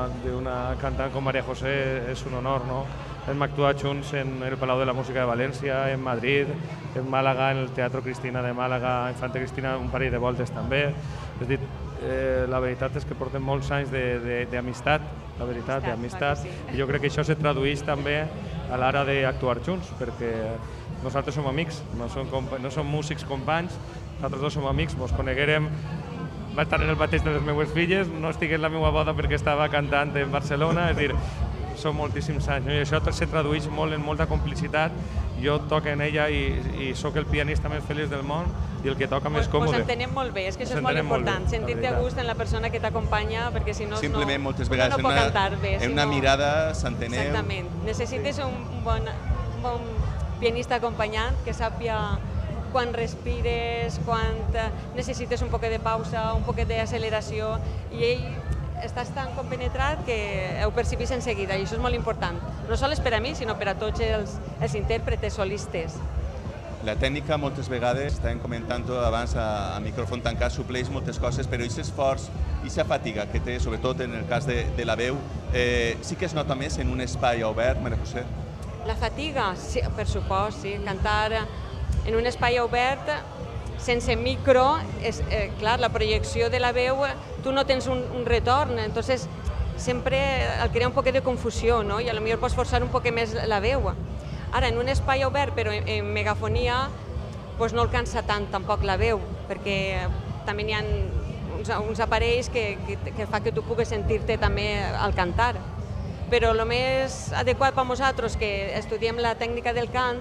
Q: d'una cantant com María José és un honor, no? Hem actuat junts en el Palau de la Música de València, en Madrid, en Màlaga, en el Teatro Cristina de Màlaga, Infante Cristina, un parell de voltes també. És dir, la veritat és que portem molts anys d'amistat, la veritat, d'amistat, i jo crec que això se tradueix també a l'hora d'actuar junts, perquè nosaltres som amics, no som músics companys, nosaltres dos som amics, ens coneguérem, va estar en el mateix de les meves filles, no estic en la meva boda perquè estava cantant en Barcelona, és dir, són moltíssims anys, i això se tradueix molt en molta complicitat. Jo toco en ella i sóc el pianista més feliç del món i el que toca més còmode.
L: Ens entenem molt bé, és que això és molt important, sentir-te a gust en la persona que t'acompanya, perquè si no
A: simplement moltes vegades
L: no pot cantar bé.
A: En una mirada s'enteneu.
L: Exactament, necessites un bon pianista acompanyant que sàpiga quan respires, quan necessites un poquet de pausa, un poquet d'acceleració, i ell estàs tan compenetrat que ho percibís en seguida, i això és molt important, no sols per a mi, sinó per a tots els intèrpretes solistes.
A: La tècnica moltes vegades, estàvem comentant-ho abans a micròfon tancat, supleix moltes coses, però aquest esforç i aquesta fatiga que té, sobretot en el cas de la veu, sí que es nota més en un espai obert, María José?
L: La fatiga, sí, per supost, sí. Cantar en un espai obert, sense micro, clar, la projecció de la veu, tu no tens un retorn, entonces sempre el crea un poquet de confusió, no? I potser pots forçar un poquet més la veu. Ara, en un espai obert, però en megafonia, no alcança tant tampoc la veu, perquè també hi ha uns aparells que fa que tu puguis sentir-te també al cantar. Però el més adequat per nosaltres que estudiem la tècnica del cant,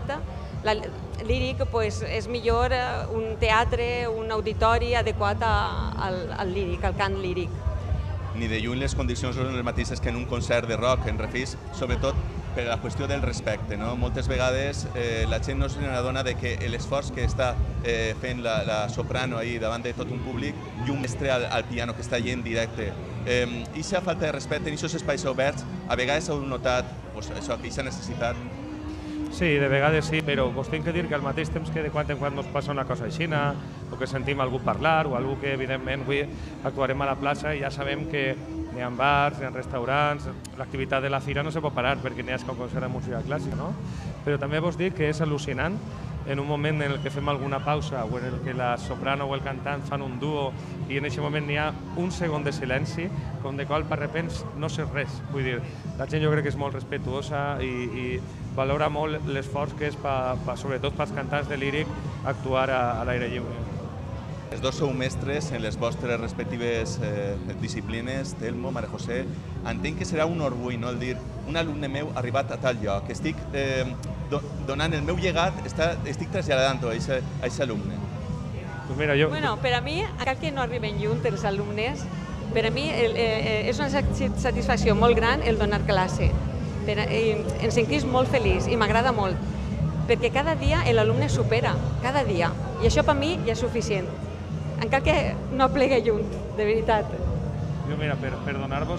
L: líric, és millor un teatre, un auditori adequat al líric, al cant líric.
A: Ni de lluny les condicions són les mateixes que en un concert de rock, en refís, sobretot per la qüestió del respecte. Moltes vegades la gent no se n'adona que l'esforç que està fent la soprano davant de tot un públic i un mestre al piano que està allà en directe. I aquesta falta de respecte en aquests espais oberts, a vegades heu notat aquesta necessitat.
Q: Sí, de vegades sí, però us tinc que dir que al mateix temps que de quan en quan ens passa una cosa així, o que sentim algú parlar, o algú que evidentment avui actuarem a la plaça i ja sabem que n'hi ha bars, n'hi ha restaurants, l'activitat de la fira no se pot parar perquè n'hi ha com concert de música clàssica, no? Però també vos dic que és al·lucinant en un moment en què fem alguna pausa o en què la soprano o el cantant fan un duo i en aquest moment n'hi ha un segon de silenci, com de qual per repens no sé res. Vull dir, la gent jo crec que és molt respectuosa i valora molt l'esforç que és, sobretot pels cantants de líric, actuar a l'aire lliure.
A: Els dos sou mestres en les vostres respectives disciplines, Telmo, Maria José. Entenc que serà un orgull, no?, el dir, un alumne meu ha arribat a tal lloc, estic donant el meu llegat, estic traslladant-ho a aquest alumne.
Q: Pues mira, jo...
L: Bueno, per a mi, encara que no arriben lluny els alumnes, per a mi és una satisfacció molt gran el donar classe. Em sentís molt feliç i m'agrada molt, perquè cada dia l'alumne supera, cada dia, i això per mi ja és suficient, encara que no plegue lluny, de veritat.
Q: Jo, mira, per donar-vos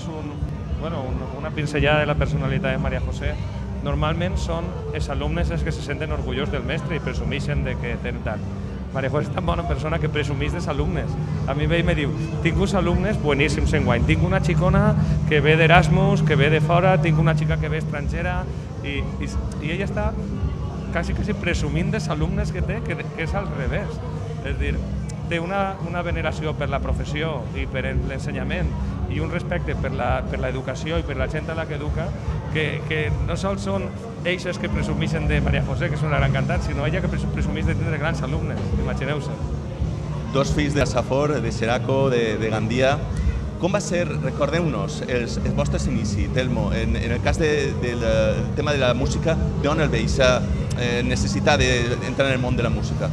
Q: una pinzellada de la personalitat de Maria José, normalment són els alumnes els que se senten orgullosos del mestre i presumeixen de que tenen tant. Maria José és tan bona persona que presumeix dels alumnes. A mi ve i me diu, tinc uns alumnes bueníssims enguany, tinc una xicona que ve d'Erasmus, que ve de fora, tinc una xica que ve estrangera, i ella està quasi presumint dels alumnes que té, que és al revés. És a dir, té una veneració per la professió i per l'ensenyament i un respecte per l'educació i per la gent a la que educa, que no sols són ells que presumeixen de Maria José, que és una gran cantant, sinó ella que presumeix de tindre grans alumnes, imagineu-se.
A: Dos fills de Safor, de Xeraco, de Gandia. Com va ser, recordeu-nos, els vostres inicis, Telmo, en el cas del tema de la música, d'on el veus necessitat d'entrar en el món de la música?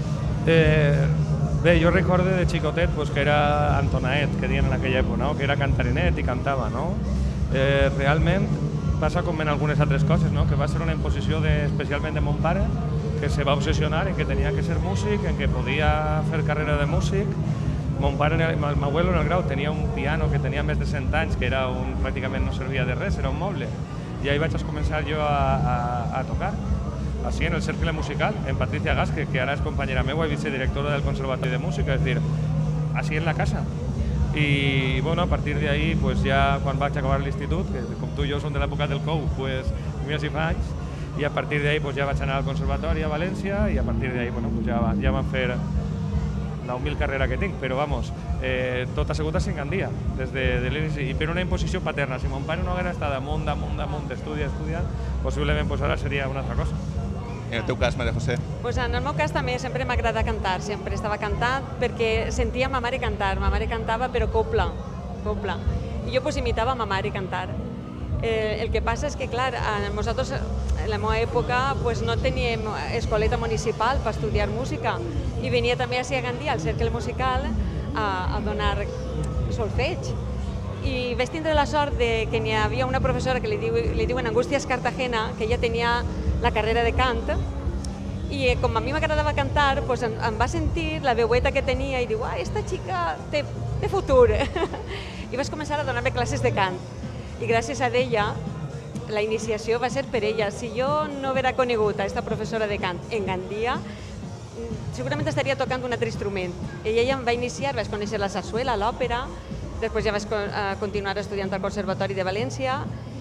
Q: Bé, jo recordo de xicotet que era Antonaet, que diuen en aquella època, que era cantarinet i cantava. Realment passa com en algunes altres coses, que va ser una imposició especialment de mon pare, que se va obsessionar en que tenia que ser músic, en que podia fer carrera de músic. Mon pare, el meu abuelo en el grau, tenia un piano que tenia més de 100 anys, que pràcticament no servia de res, era un moble. I ahí vaig començar jo a tocar, així en el cercle musical, en Patricia Gas, que ara és companyera meva i vicedirectora del Conservatori de Música, és a dir, així en la casa. I a partir d'ahí, ja quan vaig acabar l'institut, que com tu i jo som de l'època del COU, més i fa anys, i a partir d'ahí ja vaig anar al Conservatori a València i a partir d'ahí ja vam fer la humil carrera que tinc, però tot assegut a Gandia, des de l'inici, i per una imposició paterna. Si mon pare no hagués estat damunt, estudia, possiblement ara seria una altra cosa.
A: En el teu cas, Maria José?
L: En el meu cas també sempre m'agrada cantar, sempre estava cantant perquè sentia ma mare cantar. Ma mare cantava però copla. I jo imitava ma mare cantar. El que passa és que, clar, nosaltres en la meva època no teníem escoleta municipal per estudiar música i venia també a Gandia, al cercle musical, a donar solfeig. I vaig tindre la sort que n'hi havia una professora que li diuen Angustias Cartagena, que ella tenia la carrera de cant, i com a mi m'agradava cantar, em va sentir la veueta que tenia i diu, esta xica té futur. I vaig començar a donar-me classes de cant. I gràcies a ella, la iniciació va ser per ella. Si jo no haguera conegut a aquesta professora de cant en Gandia, segurament estaria tocant un altre instrument. I ella em va iniciar, vaig conèixer la sarsuela, l'òpera, després ja vaig continuar estudiant al Conservatori de València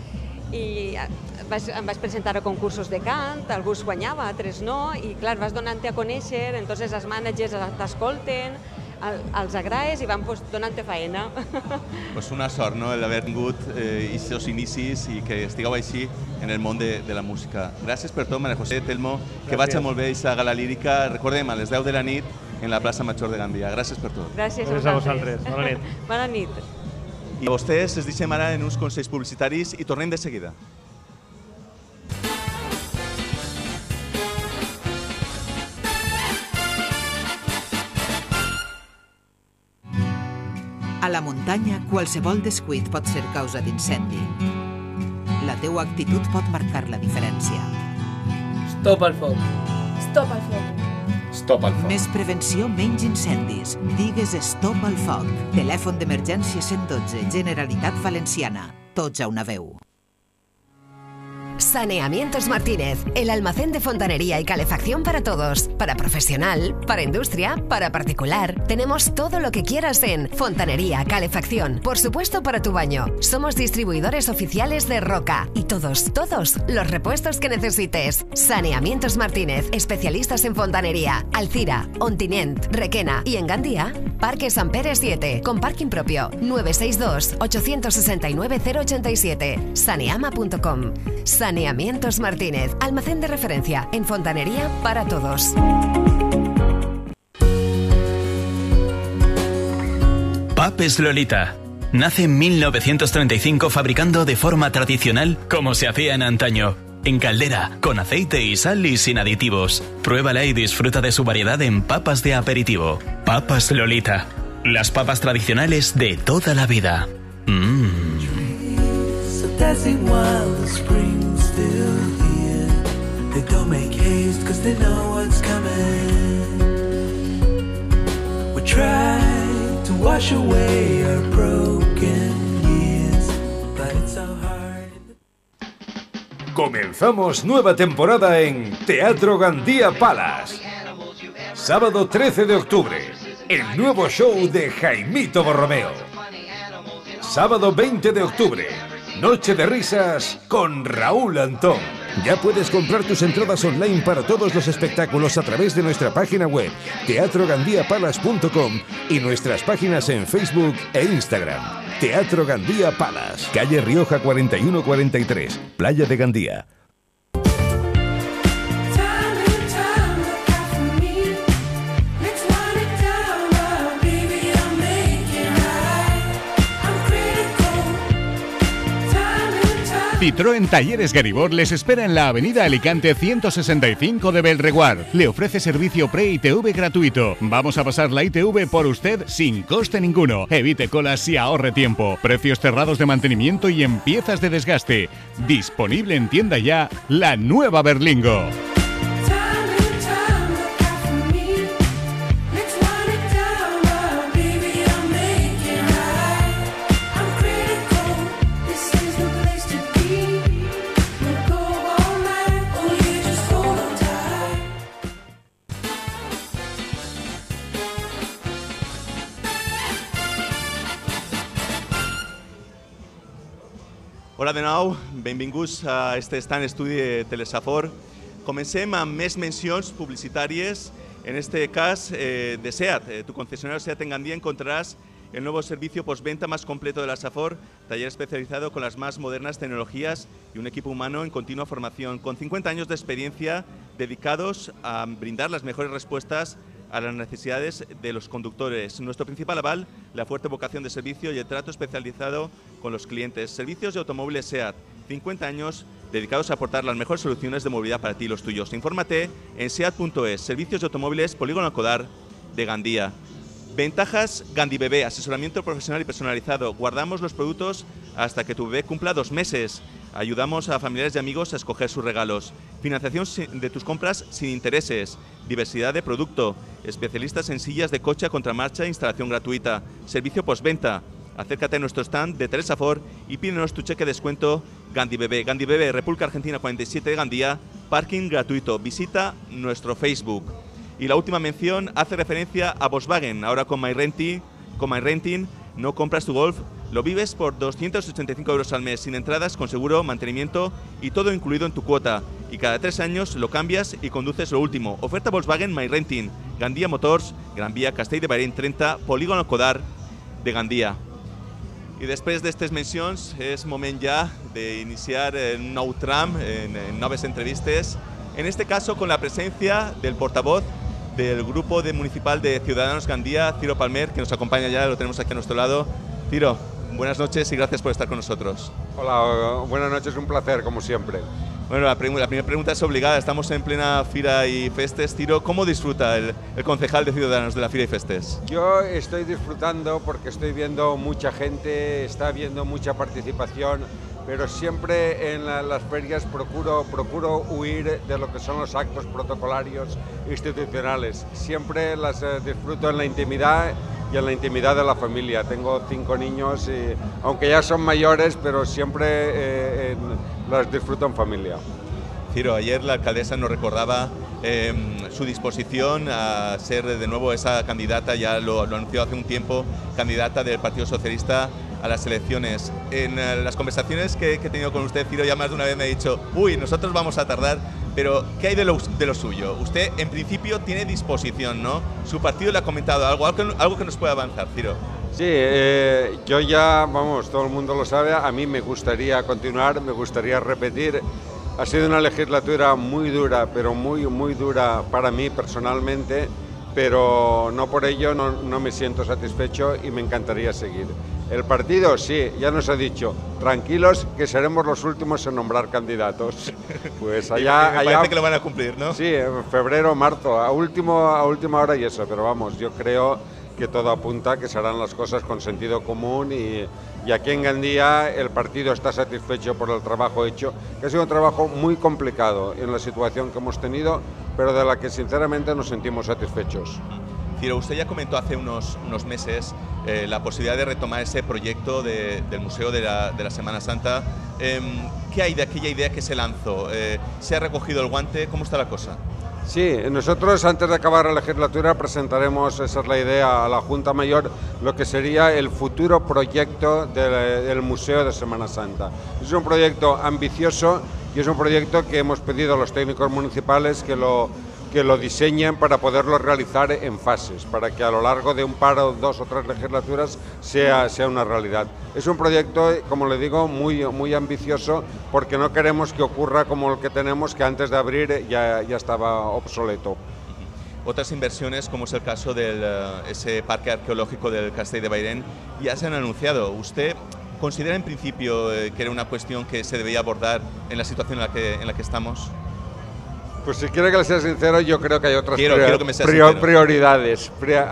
L: i em vaig presentar a concursos de cant, alguns guanyava, altres no, i clar, vas donant-te a conèixer, entonces els mànagers t'escolten, els agrades i van donant-te faena.
A: Una sort, l'haver tingut aquests inicis i que estigueu així en el món de la música. Gràcies per tot, Maria José, Telmo, que vagi molt bé aquesta gala lírica. Recordem, a les 10 de la nit, en la plaça Major de Gandia. Gràcies per tot.
L: Gràcies
Q: a vosaltres. Bona nit.
L: Bona nit.
A: I a vostès els deixem ara en uns consells publicitaris i tornem de seguida.
R: A la muntanya, qualsevol descuit pot ser causa d'incendi. La teua actitud pot marcar la diferència.
S: Stop al foc.
T: Stop al foc.
S: Stop al foc.
R: Més prevenció, menys incendis. Digues stop al foc. Telèfon d'emergència 112, Generalitat Valenciana. Tots a una veu.
P: Saneamientos Martínez, el almacén de fontanería y calefacción para todos, para profesional, para industria, para particular. Tenemos todo lo que quieras en fontanería, calefacción, por supuesto para tu baño. Somos distribuidores oficiales de Roca y todos los repuestos que necesites. Saneamientos Martínez, especialistas en fontanería, Alcira, Ontinent, Requena y en Gandía, Parque San Pere 7, con parking propio, 962 869 087, saneama.com. Saneamientos Martínez, almacén de referencia en fontanería para todos.
N: Papes Lolita. Nace en 1935 fabricando de forma tradicional como se hacía en antaño. En caldera, con aceite y sal y sin aditivos. Pruébala y disfruta de su variedad en papas de aperitivo. Papas Lolita. Las papas tradicionales de toda la vida.
O: Dancing while the spring's still here. They don't make haste cause they know what's coming. We try to wash away our broken years, but it's so hard.
U: Comenzamos nueva temporada en Teatro Gandía Palace. Sábado 13 de octubre, el nuevo show de Jaimito Borromeo. Sábado 20 de octubre, Noche de risas con Raúl Antón. Ya puedes comprar tus entradas online para todos los espectáculos a través de nuestra página web teatrogandiapalace.com y nuestras páginas en Facebook e Instagram. Teatro Gandía Palace, calle Rioja 4143, Playa de Gandía.
V: Citroën Talleres Garibor les espera en la avenida Alicante 165 de Belreguard. Le ofrece servicio pre-ITV gratuito. Vamos a pasar la ITV por usted sin coste ninguno. Evite colas y ahorre tiempo. Precios cerrados de mantenimiento y en piezas de desgaste. Disponible en tienda ya la nueva Berlingo.
A: Hola de nou, benvinguts a este stand estudi de Telesafor. Comencem amb més mencions publicitàries. En este cas de SEAT, tu concesionario SEAT en Gandía, encontrarás el nuevo servicio postventa más completo de la Safor, taller especializado con las más modernas tecnologías y un equipo humano en continua formación, con 50 años de experiencia dedicados a brindar las mejores respuestas a las necesidades de los conductores. Nuestro principal aval, la fuerte vocación de servicio y el trato especializado con los clientes. Servicios de automóviles SEAT, 50 años dedicados a aportar las mejores soluciones de movilidad para ti y los tuyos. Infórmate en seat.es, servicios de automóviles Polígono Alcodar de Gandía. Ventajas Gandhi Bebé, asesoramiento profesional y personalizado. Guardamos los productos hasta que tu bebé cumpla 2 meses. Ayudamos a familiares y amigos a escoger sus regalos. Financiación de tus compras sin intereses. Diversidad de producto. Especialistas en sillas de coche a contramarcha e instalación gratuita. Servicio postventa. Acércate a nuestro stand de Telesafor y pídenos tu cheque de descuento Gandhi Bebé. Gandhi Bebé, República Argentina 47 de Gandía. Parking gratuito. Visita nuestro Facebook. Y la última mención hace referencia a Volkswagen. Ahora con MyRenting no compras tu Golf, lo vives por 285 euros al mes, sin entradas, con seguro, mantenimiento y todo incluido en tu cuota. Y cada 3 años lo cambias y conduces lo último. Oferta Volkswagen MyRenting, Gandía Motors, Gran Vía, Castell de Bahrein 30, Polígono Alcodar de Gandía. I després d'aquestes mencions és moment ja d'iniciar un nou tram en noves entrevistes, en este caso con la presencia del portavoz del Grupo Municipal de Ciudadanos Gandía, Ciro Palmer, que nos acompaña ya, lo tenemos aquí a nuestro lado. Ciro, buenas noches y gracias por estar con nosotros.
B: Hola, buenas noches, un placer, como siempre.
A: Bueno, la primera pregunta es obligada. Estamos en plena Fira y Festes. Ciro, ¿cómo disfruta el concejal de Ciudadanos de la Fira y Festes?
B: Yo estoy disfrutando porque estoy viendo mucha gente, está habiendo mucha participación, pero siempre en las ferias procuro huir de lo que son los actos protocolarios institucionales. Siempre las disfruto en la intimidad y en la intimidad de la familia. Tengo 5 niños, y, aunque ya son mayores, pero siempre las disfruto en familia.
A: Ciro, ayer la alcaldesa nos recordaba su disposición a ser de nuevo esa candidata, ya lo anunció hace un tiempo, candidata del Partido Socialista a las elecciones. En las conversaciones que he tenido con usted, Ciro, ya más de una vez me ha dicho, uy, nosotros vamos a tardar, pero ¿qué hay de lo suyo? Usted, en principio, tiene disposición, ¿no? Su partido le ha comentado algo que nos pueda avanzar, Ciro.
B: Sí, yo ya, vamos, todo el mundo lo sabe, a mí me gustaría continuar, me gustaría repetir. Ha sido una legislatura muy dura, pero muy dura para mí personalmente, pero no por ello no me siento satisfecho y me encantaría seguir. El partido, sí, ya nos ha dicho, tranquilos que seremos los últimos en nombrar candidatos. Pues allá...
A: Me parece que lo van a cumplir, ¿no?
B: Sí, en febrero, marzo, a última hora y eso, pero vamos, yo creo que todo apunta que se harán las cosas con sentido común y aquí en Gandía el partido está satisfecho por el trabajo hecho, que ha sido un trabajo muy complicado en la situación que hemos tenido, pero de la que sinceramente nos sentimos satisfechos.
A: Ciro, usted ya comentó hace unos meses la posibilidad de retomar ese proyecto del Museo de la Semana Santa. ¿Qué hay de aquella idea que se lanzó? ¿Se ha recogido el guante? ¿Cómo está la cosa?
B: Sí, nosotros antes de acabar la legislatura presentaremos, esa es la idea, a la Junta Mayor, lo que sería el futuro proyecto del Museo de Semana Santa. Es un proyecto ambicioso y es un proyecto que hemos pedido a los técnicos municipales que lo diseñen para poderlo realizar en fases, para que a lo largo de un par o 2 o 3 legislaturas sea una realidad. Es un proyecto, como le digo, muy ambicioso, porque no queremos que ocurra como el que tenemos, que antes de abrir ya estaba obsoleto.
A: Otras inversiones, como es el caso de ese parque arqueológico del Castell de Bairén, ya se han anunciado. ¿Usted considera en principio que era una cuestión que se debía abordar en la situación en la que estamos?
B: Pues si quiere que le sea sincero, yo creo que hay otras
A: prioridades.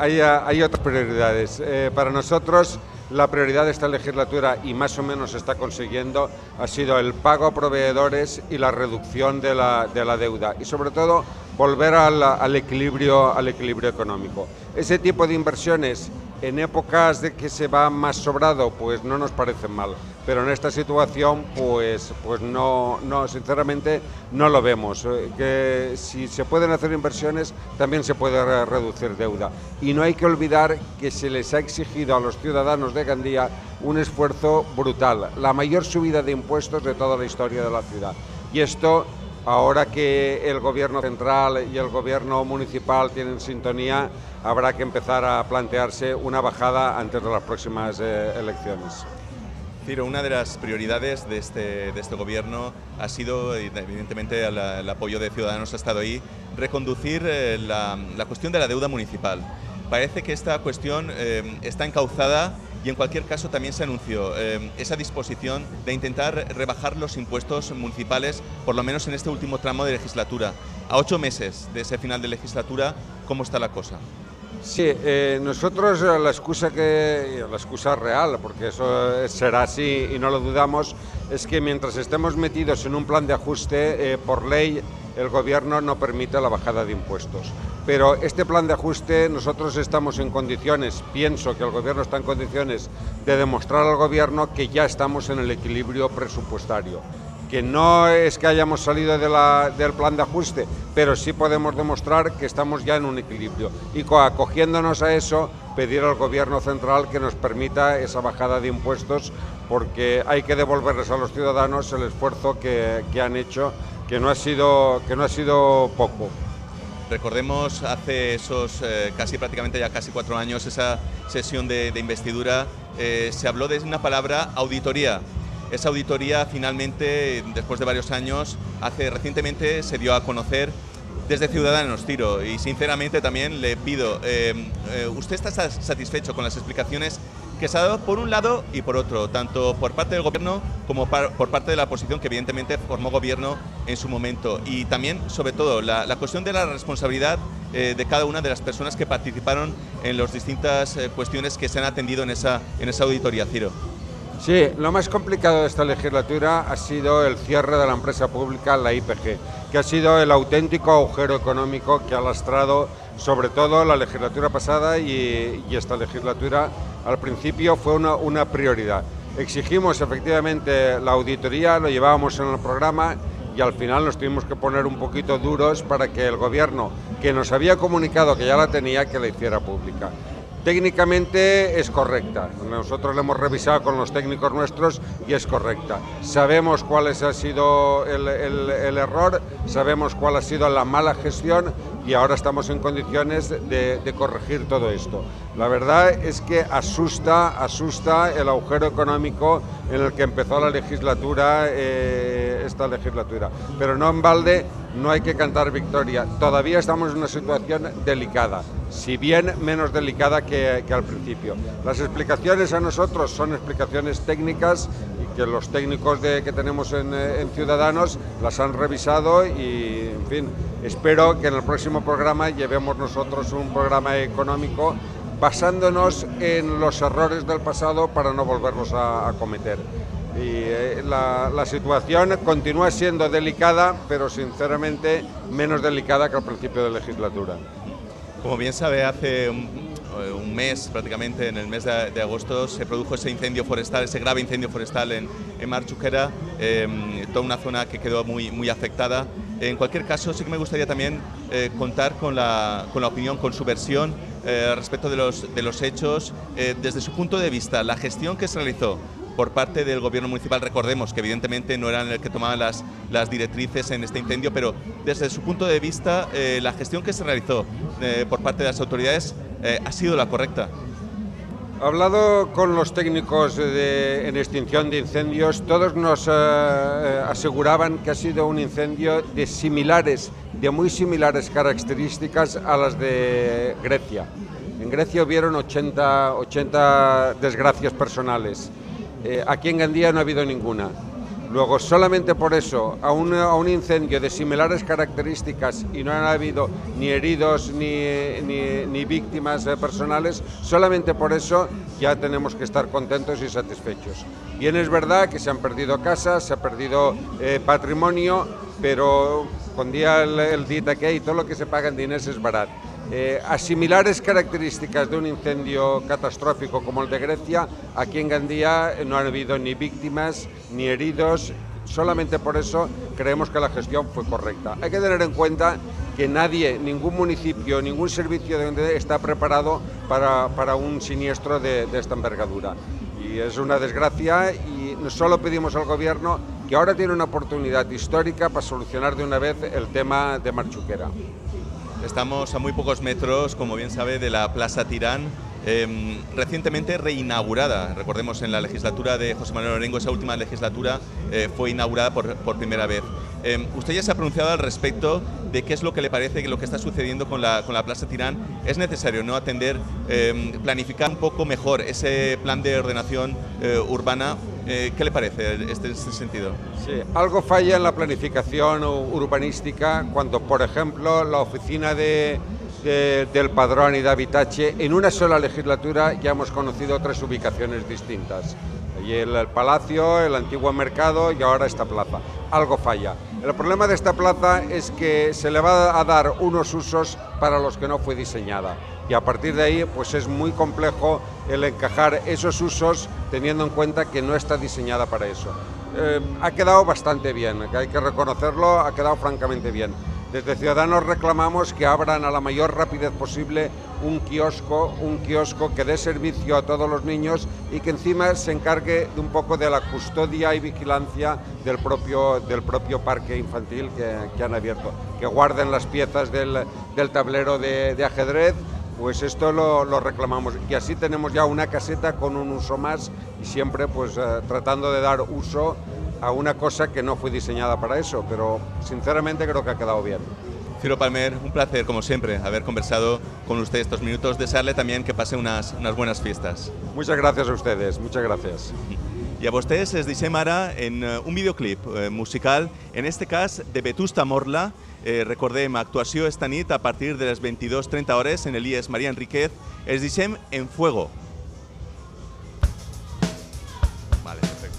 B: Hay otras prioridades. Para nosotros, la prioridad de esta legislatura, y más o menos se está consiguiendo, ha sido el pago a proveedores y la reducción de la deuda. Y sobre todo, volver al equilibrio económico. Ese tipo de inversiones, en épocas de que se va más sobrado, pues no nos parecen mal. Pero en esta situación, pues no, sinceramente, no lo vemos. Que si se pueden hacer inversiones, también se puede reducir deuda. Y no hay que olvidar que se les ha exigido a los ciudadanos de Gandía un esfuerzo brutal, la mayor subida de impuestos de toda la historia de la ciudad. Y esto, ahora que el gobierno central y el gobierno municipal tienen sintonía, habrá que empezar a plantearse una bajada antes de las próximas elecciones.
A: Ciro, una de las prioridades de este gobierno ha sido, evidentemente, el apoyo de Ciudadanos ha estado ahí, reconducir la cuestión de la deuda municipal. Parece que esta cuestión está encauzada y en cualquier caso también se anunció esa disposición de intentar rebajar los impuestos municipales, por lo menos en este último tramo de legislatura. A 8 meses de ese final de legislatura, ¿cómo está la cosa?
B: Sí, nosotros la excusa real, porque eso será así y no lo dudamos, es que mientras estemos metidos en un plan de ajuste, por ley el gobierno no permite la bajada de impuestos. Pero este plan de ajuste nosotros estamos en condiciones, pienso que el gobierno está en condiciones de demostrar al gobierno que ya estamos en el equilibrio presupuestario. Que no es que hayamos salido del plan de ajuste, pero sí podemos demostrar que estamos ya en un equilibrio. Y acogiéndonos a eso, pedir al Gobierno central que nos permita esa bajada de impuestos, porque hay que devolverles a los ciudadanos el esfuerzo que han hecho, que no ha sido poco.
A: Recordemos hace esos prácticamente ya casi 4 años, esa sesión de investidura, se habló de una palabra: auditoría. Esa auditoría finalmente, después de varios años, recientemente se dio a conocer desde Ciudadanos, Ciro, y sinceramente también le pido, ¿usted está satisfecho con las explicaciones que se ha dado por un lado y por otro, tanto por parte del gobierno como por parte de la oposición, que evidentemente formó gobierno en su momento? Y también, sobre todo, la cuestión de la responsabilidad de cada una de las personas que participaron en las distintas cuestiones que se han atendido en esa auditoría, Ciro.
B: Sí, lo más complicado de esta legislatura ha sido el cierre de la empresa pública, la IPG, que ha sido el auténtico agujero económico que ha lastrado sobre todo la legislatura pasada y esta legislatura. Al principio fue una prioridad. Exigimos efectivamente la auditoría, lo llevábamos en el programa y al final nos tuvimos que poner un poquito duros para que el gobierno, que nos había comunicado que ya la tenía, que la hiciera pública. Técnicamente es correcta, nosotros la hemos revisado con los técnicos nuestros y es correcta. Sabemos cuál ha sido el error, sabemos cuál ha sido la mala gestión y ahora estamos en condiciones de corregir todo esto. La verdad es que asusta el agujero económico en el que empezó la legislatura, esta legislatura. Pero no en balde, no hay que cantar victoria. Todavía estamos en una situación delicada, si bien menos delicada que al principio. Las explicaciones a nosotros son explicaciones técnicas y que los técnicos que tenemos en Ciudadanos las han revisado y, en fin, espero que en el próximo programa llevemos nosotros un programa económico basándonos en los errores del pasado para no volverlos a cometer. Y la situación continúa siendo delicada, pero sinceramente menos delicada que al principio de legislatura.
A: Como bien sabe, hace un mes, prácticamente en el mes de agosto, se produjo ese incendio forestal, ese grave incendio forestal en Marchuquera, toda una zona que quedó muy afectada. En cualquier caso, sí que me gustaría también contar con la opinión, con su versión respecto de los hechos, desde su punto de vista, la gestión que se realizó por parte del gobierno municipal. Recordemos que evidentemente no eran el que tomaban las directrices en este incendio, pero desde su punto de vista la gestión que se realizó por parte de las autoridades ha sido la correcta.
B: Hablado con los técnicos en extinción de incendios, todos nos aseguraban que ha sido un incendio de muy similares características a las de Grecia. En Grecia hubieron 80 desgracias personales. Aquí en Gandía no ha habido ninguna. Luego, solamente por eso, a un incendio de similares características y no han habido ni heridos ni víctimas personales, solamente por eso ya tenemos que estar contentos y satisfechos. Bien, es verdad que se han perdido casas, se ha perdido patrimonio, pero con día el dita que hay, todo lo que se paga en diners es barato. A similares características de un incendio catastrófico como el de Grecia, aquí en Gandía no ha habido ni víctimas ni heridos, solamente por eso creemos que la gestión fue correcta. Hay que tener en cuenta que nadie, ningún municipio, ningún servicio está preparado para un siniestro de esta envergadura. Y es una desgracia y solo pedimos al gobierno que ahora tiene una oportunidad histórica para solucionar de una vez el tema de Marchuquera.
A: Estamos a muy pocos metros, como bien sabe, de la Plaza Tirán, recientemente reinaugurada. Recordemos, en la legislatura de José Manuel Orengo, esa última legislatura, fue inaugurada por primera vez. Usted ya se ha pronunciado al respecto de qué es lo que le parece, lo que está sucediendo con la Plaza Tirán. ¿Es necesario no atender, planificar un poco mejor ese plan de ordenación urbana? ¿Qué le parece en este sentido?
B: Sí, algo falla en la planificación urbanística cuando, por ejemplo, la oficina del Padrón y de Habitache, en una sola legislatura ya hemos conocido 3 ubicaciones distintas. Y el Palacio, el antiguo mercado y ahora esta plaza. Algo falla. El problema de esta plaza es que se le va a dar unos usos para los que no fue diseñada. Y a partir de ahí pues es muy complejo el encajar esos usos teniendo en cuenta que no está diseñada para eso. Ha quedado bastante bien, hay que reconocerlo, ha quedado francamente bien. Desde Ciudadanos reclamamos que abran a la mayor rapidez posible un kiosco que dé servicio a todos los niños y que encima se encargue de un poco de la custodia y vigilancia del propio parque infantil que han abierto, que guarden las piezas del tablero de ajedrez. Pues esto lo reclamamos y así tenemos ya una caseta con un uso más y siempre pues tratando de dar uso a una cosa que no fue diseñada para eso, pero sinceramente creo que ha quedado bien.
A: Ciro Palmer, un placer, como siempre, haber conversado con usted estos minutos. Desearle también que pase unas buenas fiestas.
B: Muchas gracias a ustedes, muchas gracias.
A: I a vostès es deixem ara en un videoclip musical, en este cas de Vetusta Morla. Recordem, actuació esta nit a partir de les 22:30 hores en el IES María Enríquez. Es deixem En Fuego. Vale, perfecto.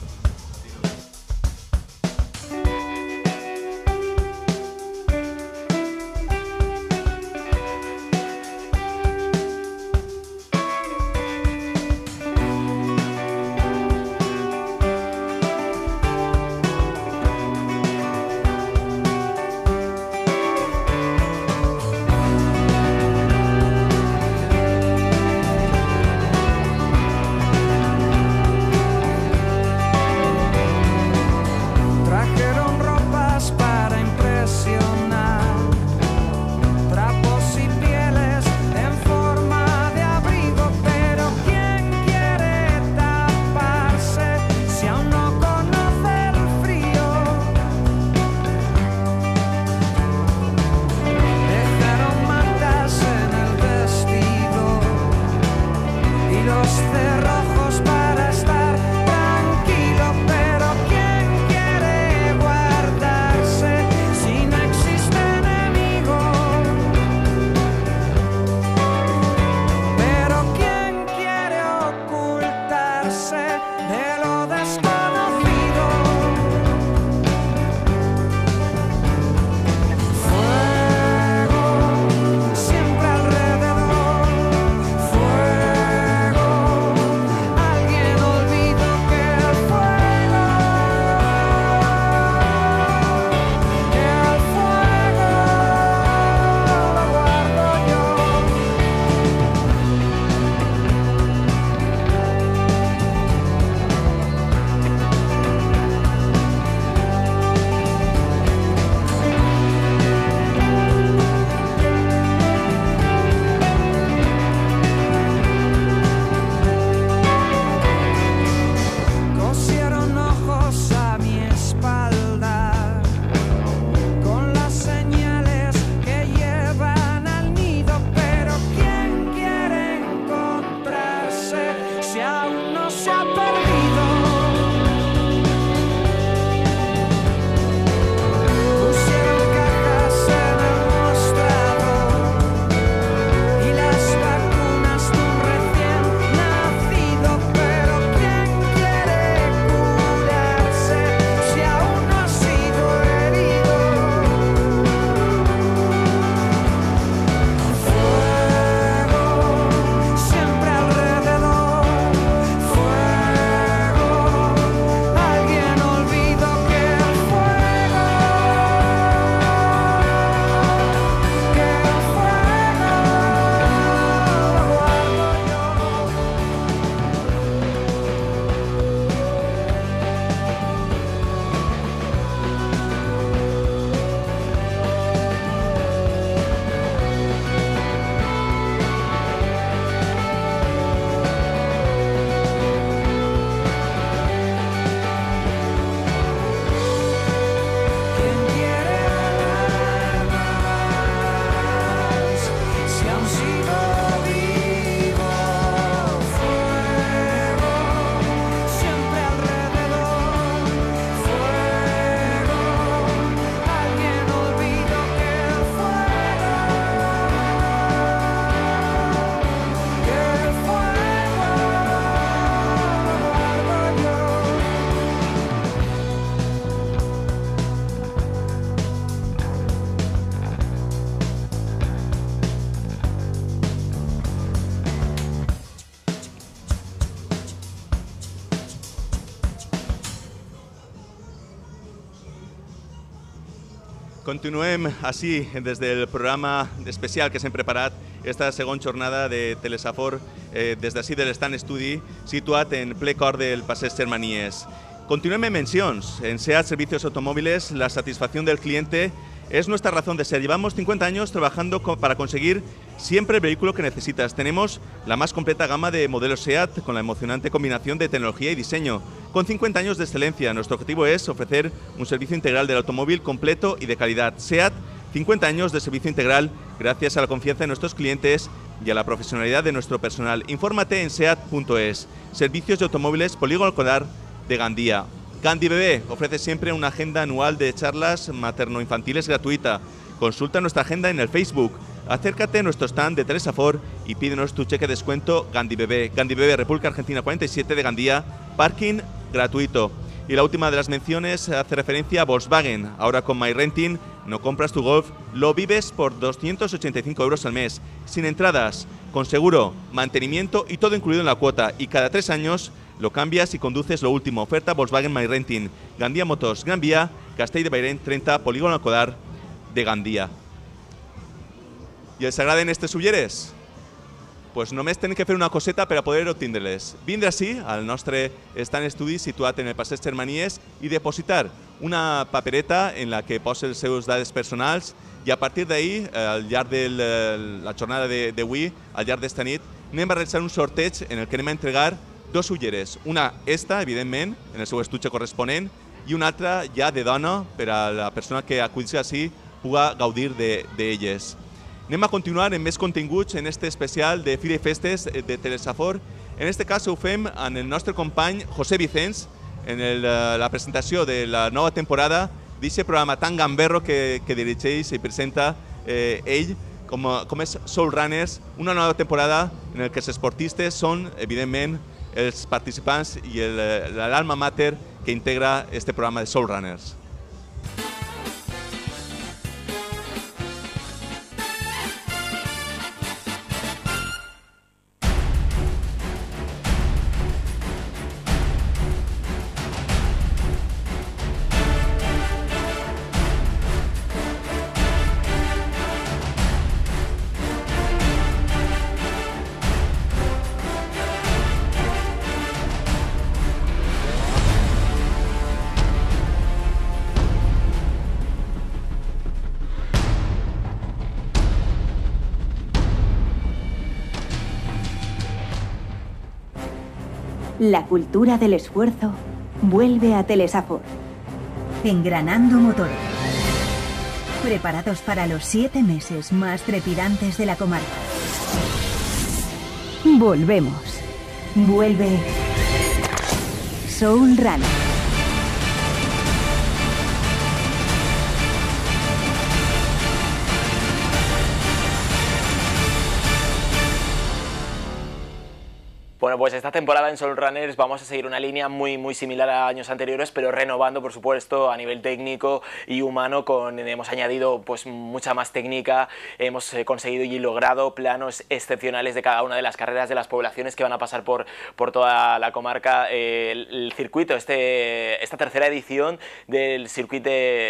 A: Continuem així des del programa especial que s'hem preparat esta segona jornada de Telesafor des d'ací de l'Estant Estudi situat en ple cor del passeig Germanies. Continuem en mencions. En SEAT Servicios Automóviles, la satisfacción del cliente es nuestra razón de ser. Llevamos 50 años trabajando para conseguir siempre el vehículo que necesitas. Tenemos la más completa gama de modelos SEAT con la emocionante combinación de tecnología y diseño. Con 50 años de excelencia, nuestro objetivo es ofrecer un servicio integral del automóvil completo y de calidad. SEAT 50 años de servicio integral gracias a la confianza de nuestros clientes y a la profesionalidad de nuestro personal. Infórmate en seat.es. Servicios de automóviles Polígono Alcodar de Gandía. Gandhi Bebé ofrece siempre una agenda anual de charlas materno-infantiles gratuita. Consulta nuestra agenda en el Facebook. Acércate a nuestro stand de Telesafor y pídenos tu cheque de descuento Gandhi Bebé. Gandhi Bebé, República Argentina 47 de Gandía, parking gratuito. Y la última de las menciones hace referencia a Volkswagen. Ahora con MyRenting no compras tu Golf, lo vives por 285 € al mes, sin entradas, con seguro, mantenimiento y todo incluido en la cuota. Y cada 3 años lo cambias y conduces lo último. Oferta Volkswagen MyRenting. Gandía Motors, Gran Vía, Castell de Bairén 30, Polígono Alcodar de Gandía. I els agraden aquestes ulleres? Pues només tenen que fer una coseta per a poder obtindre-les. Vindre ací, al nostre stand estudi situat en el passeig Germanies, i depositar una papereta en la que posa les seves dades personals i a partir d'ahir, al llarg de la jornada d'avui, al llarg d'esta nit, anem a realitzar un sorteig en el que anem a entregar 2 ulleres. Una, esta, evidentment, en el seu estuche corresponent, i una altra ja de dona per a la persona que acudeixi ací puga gaudir d'elles. Anem a continuar amb més continguts en este especial de Fira i Festes de Telesafor. En este cas ho fem amb el nostre company José Vicens en la presentació de la nova temporada d'aquest programa tan gamberro que dirigeix i presenta ell, com és Soul Runners, una nova temporada en què els esportistes són, evidentment, els participants i l'alma mater que integra este programa de Soul Runners.
D: La cultura del esfuerzo vuelve a Telesafor. Engranando motores. Preparados para los 7 meses más trepidantes de la comarca. Volvemos. Vuelve Soul Runner.
C: Bueno, pues esta temporada en Soul Runners vamos a seguir una línea muy similar a años anteriores, pero renovando, por supuesto, a nivel técnico y humano. Hemos añadido pues mucha más técnica, hemos conseguido y logrado planos excepcionales de cada una de las carreras de las poblaciones que van a pasar por toda la comarca. El circuito, esta tercera edición del circuito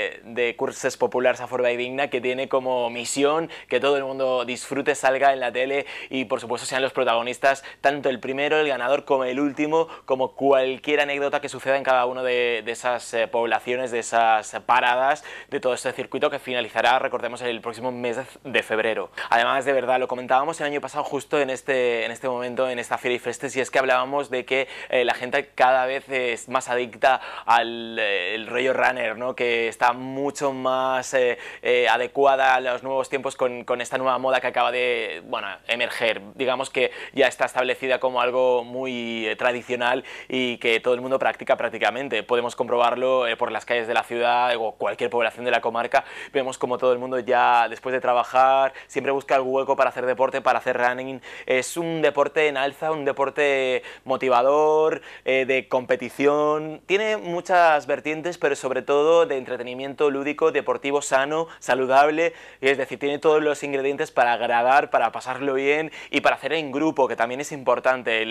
C: de curses populares a Forba y Digna, que tiene como misión que todo el mundo disfrute, salga en la tele y por supuesto sean los protagonistas, tanto el primero, el ganador, como el último, como cualquier anécdota que suceda en cada una de esas poblaciones, de esas paradas, de todo este circuito que finalizará, recordemos, el próximo mes de febrero. Además, de verdad, lo comentábamos el año pasado justo en este momento, en esta Fira y Festes, y es que hablábamos de que la gente cada vez es más adicta al el rollo runner, ¿no? Que está mucho más adecuada a los nuevos tiempos con esta nueva moda que acaba de emerger. Digamos que ya está establecida como algo muy tradicional y que todo el mundo practica prácticamente. Podemos comprobarlo por las calles de la ciudad o cualquier población de la comarca. Vemos como todo el mundo ya después de trabajar siempre busca algún hueco para hacer deporte, para hacer running. Es un deporte en alza, un deporte motivador, de competición. Tiene muchas vertientes, pero sobre todo de entretenimiento lúdico, deportivo, sano, saludable. Es decir, tiene todos los ingredientes para agradar, para pasarlo bien y para hacer en grupo, que también es importante.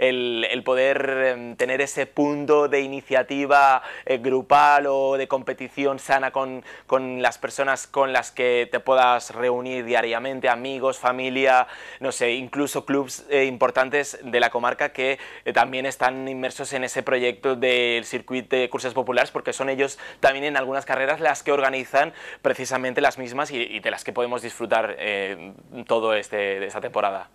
C: El poder tener ese punto de iniciativa grupal o de competición sana con las personas con las que te puedas reunir diariamente, amigos, familia, no sé, incluso clubs importantes de la comarca que también están inmersos en ese proyecto del circuito de cursos populares, porque son ellos también en algunas carreras las que organizan precisamente las mismas y de las que podemos disfrutar todo de esta temporada.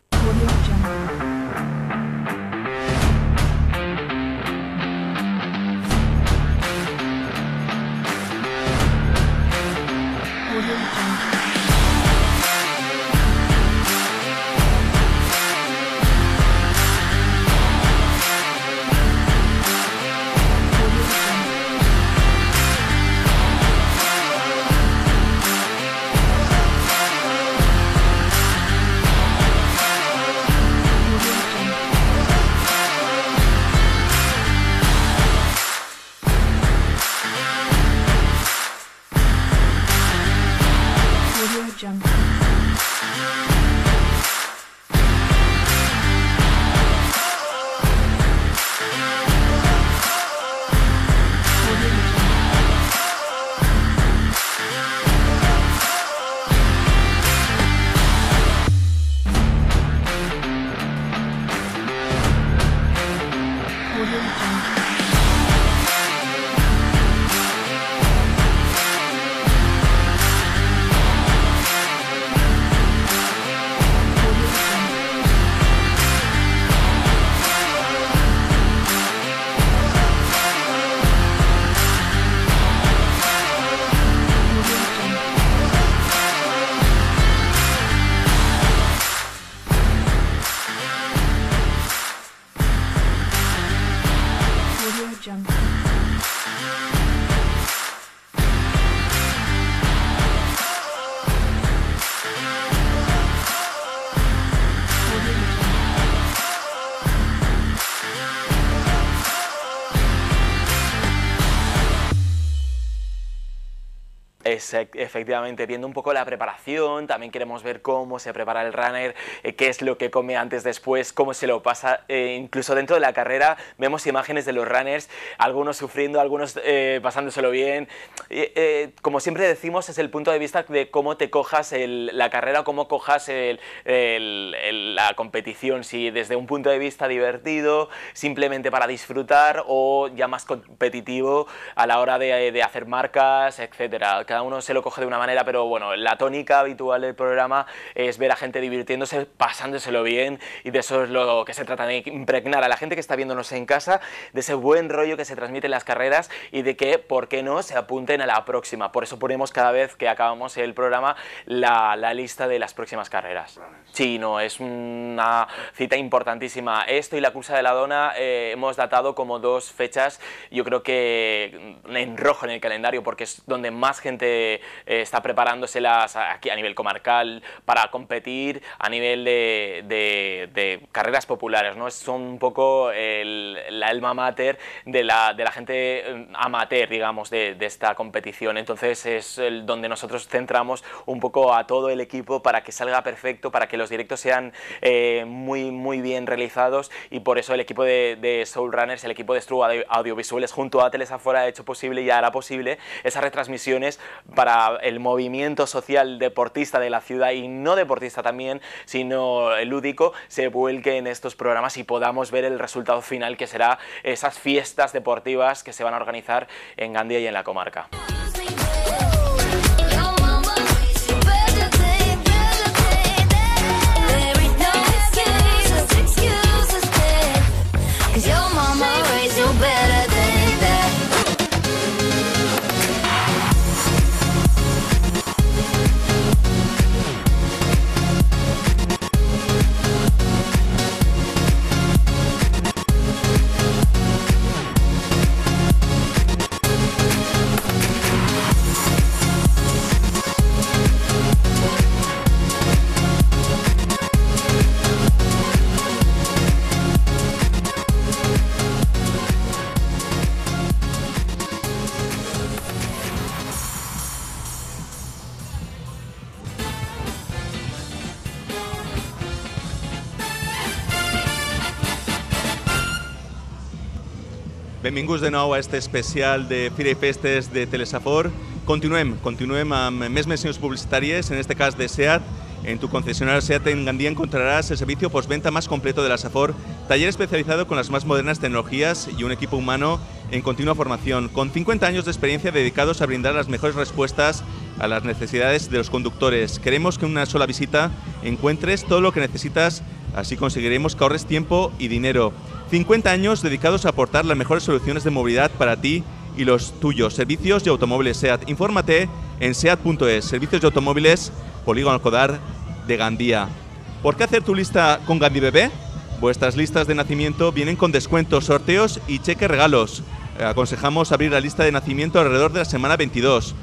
C: Efectivamente, viendo un poco la preparación, también queremos ver cómo se prepara el runner, qué es lo que come antes, después, cómo se lo pasa, incluso dentro de la carrera vemos imágenes de los runners, algunos sufriendo, algunos pasándoselo bien. Como siempre decimos, es el punto de vista de cómo te cojas la carrera, cómo cojas la competición, si desde un punto de vista divertido, simplemente para disfrutar, o ya más competitivo a la hora de hacer marcas, etcétera. Cada uno se lo coge de una manera, pero bueno, la tónica habitual del programa es ver a gente divirtiéndose, pasándoselo bien, y de eso es lo que se trata, de impregnar a la gente que está viéndonos en casa de ese buen rollo que se transmite en las carreras y de que, ¿por qué no?, se apunten a la próxima. Por eso ponemos cada vez que acabamos el programa la lista de las próximas carreras. Sí, no, es una cita importantísima. Esto y la cursa de la dona hemos datado como dos fechas, yo creo que en rojo en el calendario, porque es donde más gente está preparándoselas aquí a nivel comarcal para competir a nivel de carreras populares, ¿no? Son un poco la alma mater de la gente amateur, digamos, de esta competición. Entonces es donde nosotros centramos un poco a todo el equipo para que salga perfecto, para que los directos sean muy bien realizados, y por eso el equipo de Soul Runners, el equipo de Stru Audiovisuales junto a Telesafora ha hecho posible y hará posible esas retransmisiones para el movimiento social deportista de la ciudad, y no deportista también, sino lúdico, se vuelque en estos programas y podamos ver el resultado final, que será esas fiestas deportivas que se van a organizar en Gandía y en la comarca.
A: Benvinguts de nou a este especial de Fira i Festes de Telesafor. Continuem amb més mencions publicitàries, en este cas de SEAT. En tu concesionario SEAT en Gandía encontrarás el servicio postventa más completo de la Safor, taller especializado con las más modernas tecnologías y un equipo humano en continua formación, con 50 años de experiencia dedicados a brindar las mejores respuestas a las necesidades de los conductores. Queremos que en una sola visita encuentres todo lo que necesitas, así conseguiremos que ahorres tiempo y dinero. 50 años dedicados a aportar las mejores soluciones de movilidad para ti y los tuyos. Servicios y automóviles SEAT. Infórmate en seat.es. Servicios de automóviles Polígono Alcodar de Gandía. ¿Por qué hacer tu lista con Gandhi Bebé? Vuestras listas de nacimiento vienen con descuentos, sorteos y cheques regalos. Aconsejamos abrir la lista de nacimiento alrededor de la semana 22.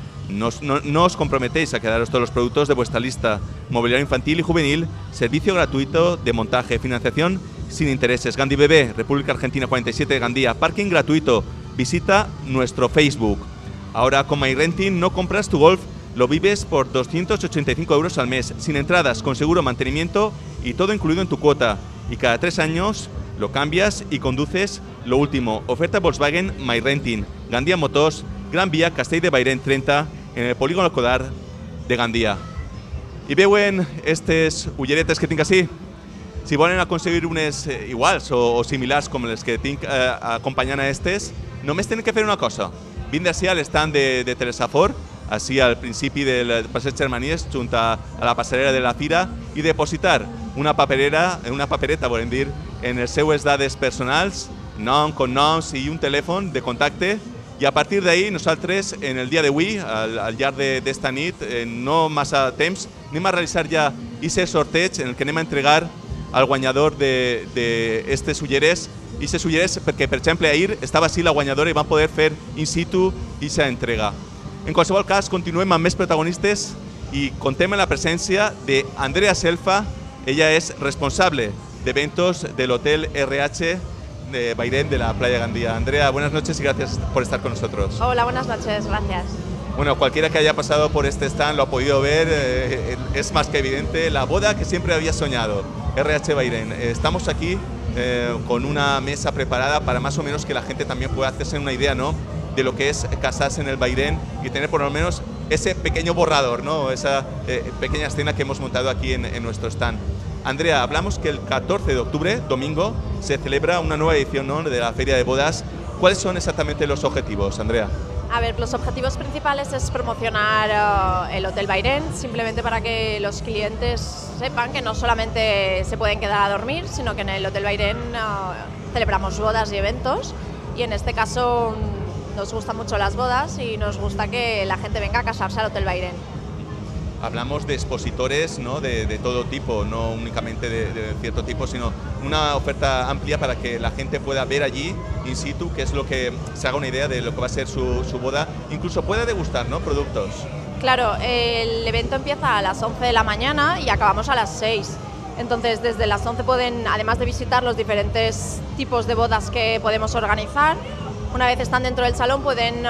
A: No os comprometéis a quedaros todos los productos de vuestra lista. Mobiliario infantil y juvenil, servicio gratuito de montaje, financiación sin intereses. Gandhi Bebé, República Argentina 47 de Gandía, parking gratuito. Visita nuestro Facebook. Ahora con MyRenting no compras tu Golf, lo vives por 285 euros al mes, sin entradas, con seguro, mantenimiento y todo incluido en tu cuota. Y cada 3 años lo cambias y conduces lo último. Oferta Volkswagen MyRenting. Gandía Motors, Gran Vía, Castell de Bairén 30, en el Polígono Alcodar de Gandía. I veuen estes ulleretes que tinc així? Si volen aconseguir unes iguals o similars com les que tinc acompanyant a estes, només tenen que fer una cosa. Vindre així a l'estand de Telesafor, així al principi del passeig Germanies, junt a la passarel·la de la fira, i depositar una papereta, volem dir, en les seues dades personals, nom, cognoms i un telèfon de contacte, i a partir d'ahir nosaltres, en el dia d'avui, al llarg d'esta nit, en no massa temps, anem a realitzar ja aquest sorteig en el que anem a entregar al guanyador d'estes ulleres, i aquestes ulleres perquè, per exemple, ahir estava així la guanyadora i van poder fer in situ aquesta entrega. En qualsevol cas, continuem amb més protagonistes i contem amb la presència d'Andrea Selfa. Ella és responsable d'eventos del Hotel RH de Bairén de la Playa Gandía. Andrea, buenas noches y gracias por estar con nosotros.
F: Hola, buenas noches, gracias.
A: Bueno, cualquiera que haya pasado por este stand lo ha podido ver, es más que evidente, la boda que siempre había soñado, RH Bairén. Estamos aquí con una mesa preparada para más o menos que la gente también pueda hacerse una idea, ¿no?, de lo que es casarse en el Bairén y tener por lo menos ese pequeño borrador, ¿no?, esa pequeña escena que hemos montado aquí en nuestro stand. Andrea, hablamos que el 14 de octubre, domingo, se celebra una nueva edición, ¿no?, de la Feria de Bodas. ¿Cuáles son exactamente los objetivos, Andrea?
F: A ver, los objetivos principales es promocionar el Hotel Bairén, simplemente para que los clientes sepan que no solamente se pueden quedar a dormir, sino que en el Hotel Bairén celebramos bodas y eventos, y en este caso nos gustan mucho las bodas y nos gusta que la gente venga a casarse al Hotel Bairén.
A: Hablamos de expositores, ¿no?, de todo tipo, no únicamente de cierto tipo, sino una oferta amplia para que la gente pueda ver allí, in situ, qué es lo que se haga una idea de lo que va a ser su boda, incluso pueda degustar, ¿no?, productos.
F: Claro, el evento empieza a las 11 de la mañana y acabamos a las 6. Entonces, desde las 11 pueden, además de visitar los diferentes tipos de bodas que podemos organizar, una vez están dentro del salón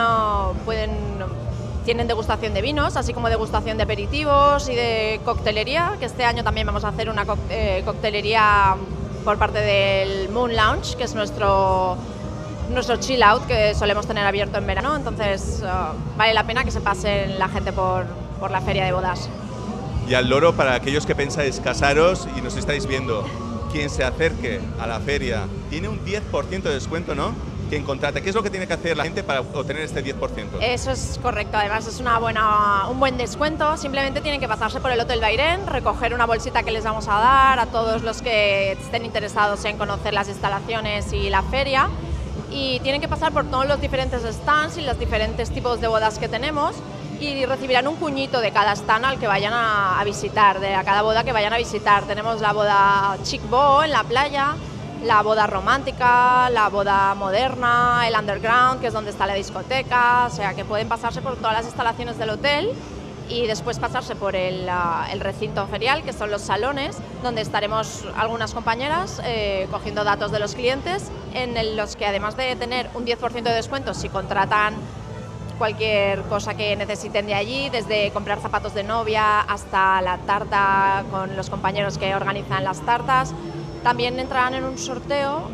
F: tienen degustación de vinos, así como degustación de aperitivos y de coctelería, que este año también vamos a hacer una coctelería por parte del Moon Lounge, que es nuestro chill out que solemos tener abierto en verano. Entonces vale la pena que se pasen la gente por la feria de bodas.
A: Y al loro, para aquellos que pensáis casaros y nos estáis viendo, quien se acerque a la feria tiene un 10% de descuento, ¿no?, quien contrate. ¿Qué es lo que tiene que hacer la gente para obtener este 10%?
F: Eso es correcto, además es un buen descuento. Simplemente tienen que pasarse por el Hotel Bairén, recoger una bolsita que les vamos a dar a todos los que estén interesados en conocer las instalaciones y la feria, y tienen que pasar por todos los diferentes stands y los diferentes tipos de bodas que tenemos, y recibirán un cuñito de cada stand al que vayan a visitar, a cada boda que vayan a visitar. Tenemos la boda Chic Beau en la playa, la boda romántica, la boda moderna, el underground, que es donde está la discoteca, o sea que pueden pasarse por todas las instalaciones del hotel y después pasarse por el recinto ferial, que son los salones, donde estaremos algunas compañeras cogiendo datos de los clientes, en los que además de tener un 10% de descuento si contratan cualquier cosa que necesiten de allí, desde comprar zapatos de novia hasta la tarta con los compañeros que organizan las tartas. También entrarán en un sorteo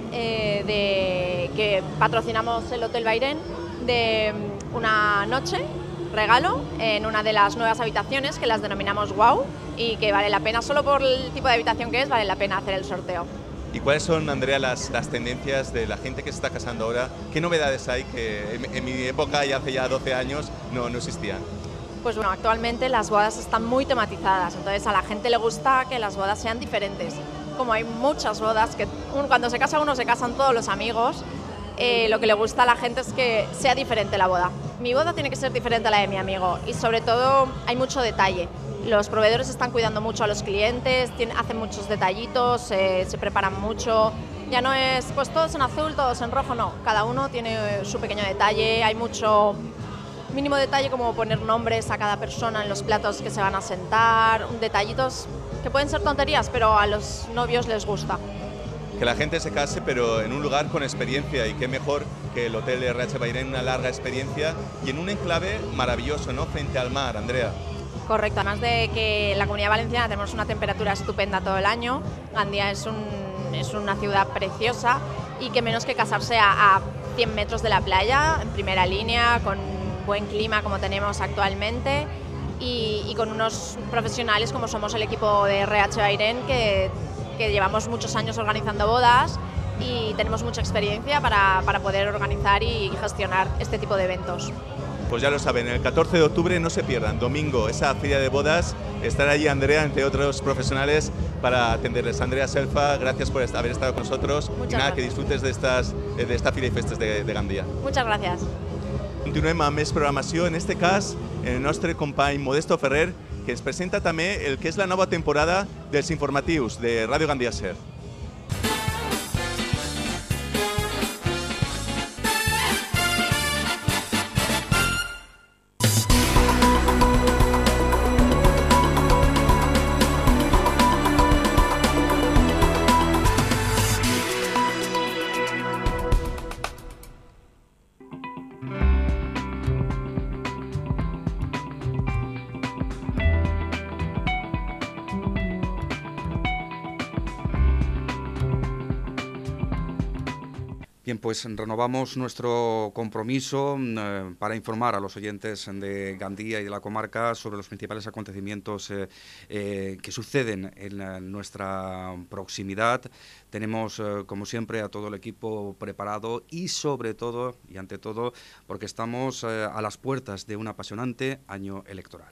F: que patrocinamos el Hotel Bairén, de una noche regalo en una de las nuevas habitaciones que las denominamos Wow, y que vale la pena, solo por el tipo de habitación que es, vale la pena hacer el sorteo.
A: ¿Y cuáles son, Andrea, las tendencias de la gente que se está casando ahora? ¿Qué novedades hay que en mi época, y hace ya 12 años, no existían?
F: Pues bueno, actualmente las bodas están muy tematizadas, entonces a la gente le gusta que las bodas sean diferentes. Como hay muchas bodas, que cuando se casa uno se casan todos los amigos, lo que le gusta a la gente es que sea diferente la boda. Mi boda tiene que ser diferente a la de mi amigo, y sobre todo hay mucho detalle. Los proveedores están cuidando mucho a los clientes, hacen muchos detallitos, se preparan mucho. Ya no es pues todos en azul, todos en rojo, no. Cada uno tiene su pequeño detalle, hay mucho mínimo detalle, como poner nombres a cada persona en los platos que se van a sentar, detallitos que pueden ser tonterías, pero a los novios les gusta.
A: Que la gente se case, pero en un lugar con experiencia, y qué mejor que el Hotel RH Bairén, una larga experiencia y en un enclave maravilloso, ¿no?, frente al mar, Andrea.
F: Correcto, además de que en la Comunidad Valenciana tenemos una temperatura estupenda todo el año, Gandía es una ciudad preciosa, y que menos que casarse a 100 metros de la playa, en primera línea, con buen clima como tenemos actualmente, y con unos profesionales como somos el equipo de RH Bairén, que que llevamos muchos años organizando bodas y tenemos mucha experiencia para poder organizar y gestionar este tipo de eventos.
A: Pues ya lo saben, el 14 de octubre no se pierdan, domingo, esa feria de bodas, estará allí Andrea, entre otros profesionales, para atenderles. Andrea Selfa, gracias por haber estado con nosotros.
F: Muchas
A: y nada,
F: gracias.
A: que disfrutes de esta Fira i Festes de Gandia.
F: Muchas gracias.
A: Continuem amb més programació, en este cas el nostre company Modesto Ferrer, que ens presenta també el que és la nova temporada dels informatius de Ràdio Gandia Ser.
G: Bien, pues renovamos nuestro compromiso para informar a los oyentes de Gandía y de la comarca sobre los principales acontecimientos que suceden en nuestra proximidad. Tenemos, como siempre, a todo el equipo preparado y sobre todo, y ante todo, porque estamos a las puertas de un apasionante año electoral.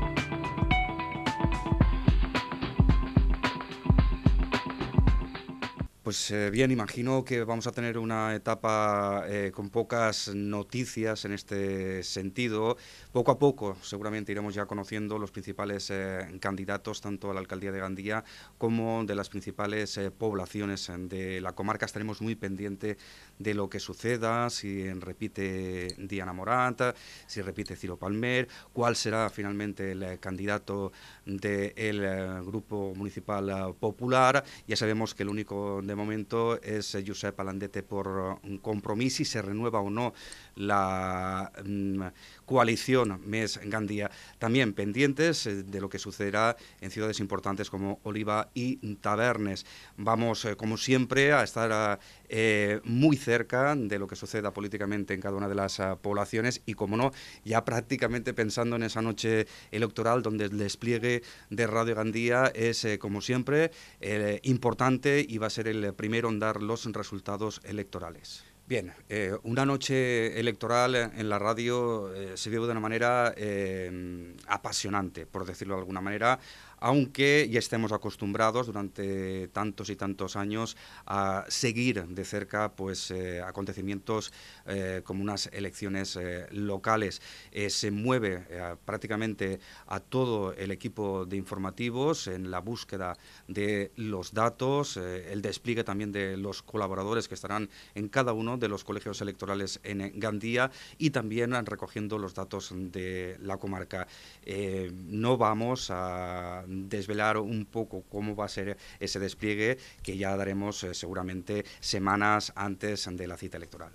G: Pues bien, imagino que vamos a tener una etapa con pocas noticias en este sentido. Poco a poco seguramente iremos ya conociendo los principales candidatos, tanto a la alcaldía de Gandía como de las principales poblaciones de la comarca. Estaremos muy pendientes de lo que suceda, si repite Diana Morant, si repite Ciro Palmer, cuál será finalmente el candidato del Grupo Municipal Popular. Ya sabemos que el único de momento es Josep Alandete por Compromís, si se renueva o no la coalición Més Gandía. También pendientes de lo que sucederá en ciudades importantes como Oliva y Tavernes. Vamos, como siempre, a estar muy cerca de lo que suceda políticamente en cada una de las poblaciones y, como no, ya prácticamente pensando en esa noche electoral donde el despliegue de Radio Gandía es, como siempre, importante y va a ser el primero en dar los resultados electorales. Bien, una noche electoral en la radio se vive de una manera apasionante, por decirlo de alguna manera, aunque ya estemos acostumbrados durante tantos y tantos años a seguir de cerca pues acontecimientos como unas elecciones locales. Se mueve prácticamente a todo el equipo de informativos en la búsqueda de los datos, el despliegue también de los colaboradores que estarán en cada uno de los colegios electorales en Gandía y también recogiendo los datos de la comarca. No vamos a desvelar un poco cómo va a ser ese despliegue, que ya daremos seguramente semanas antes de la cita electoral.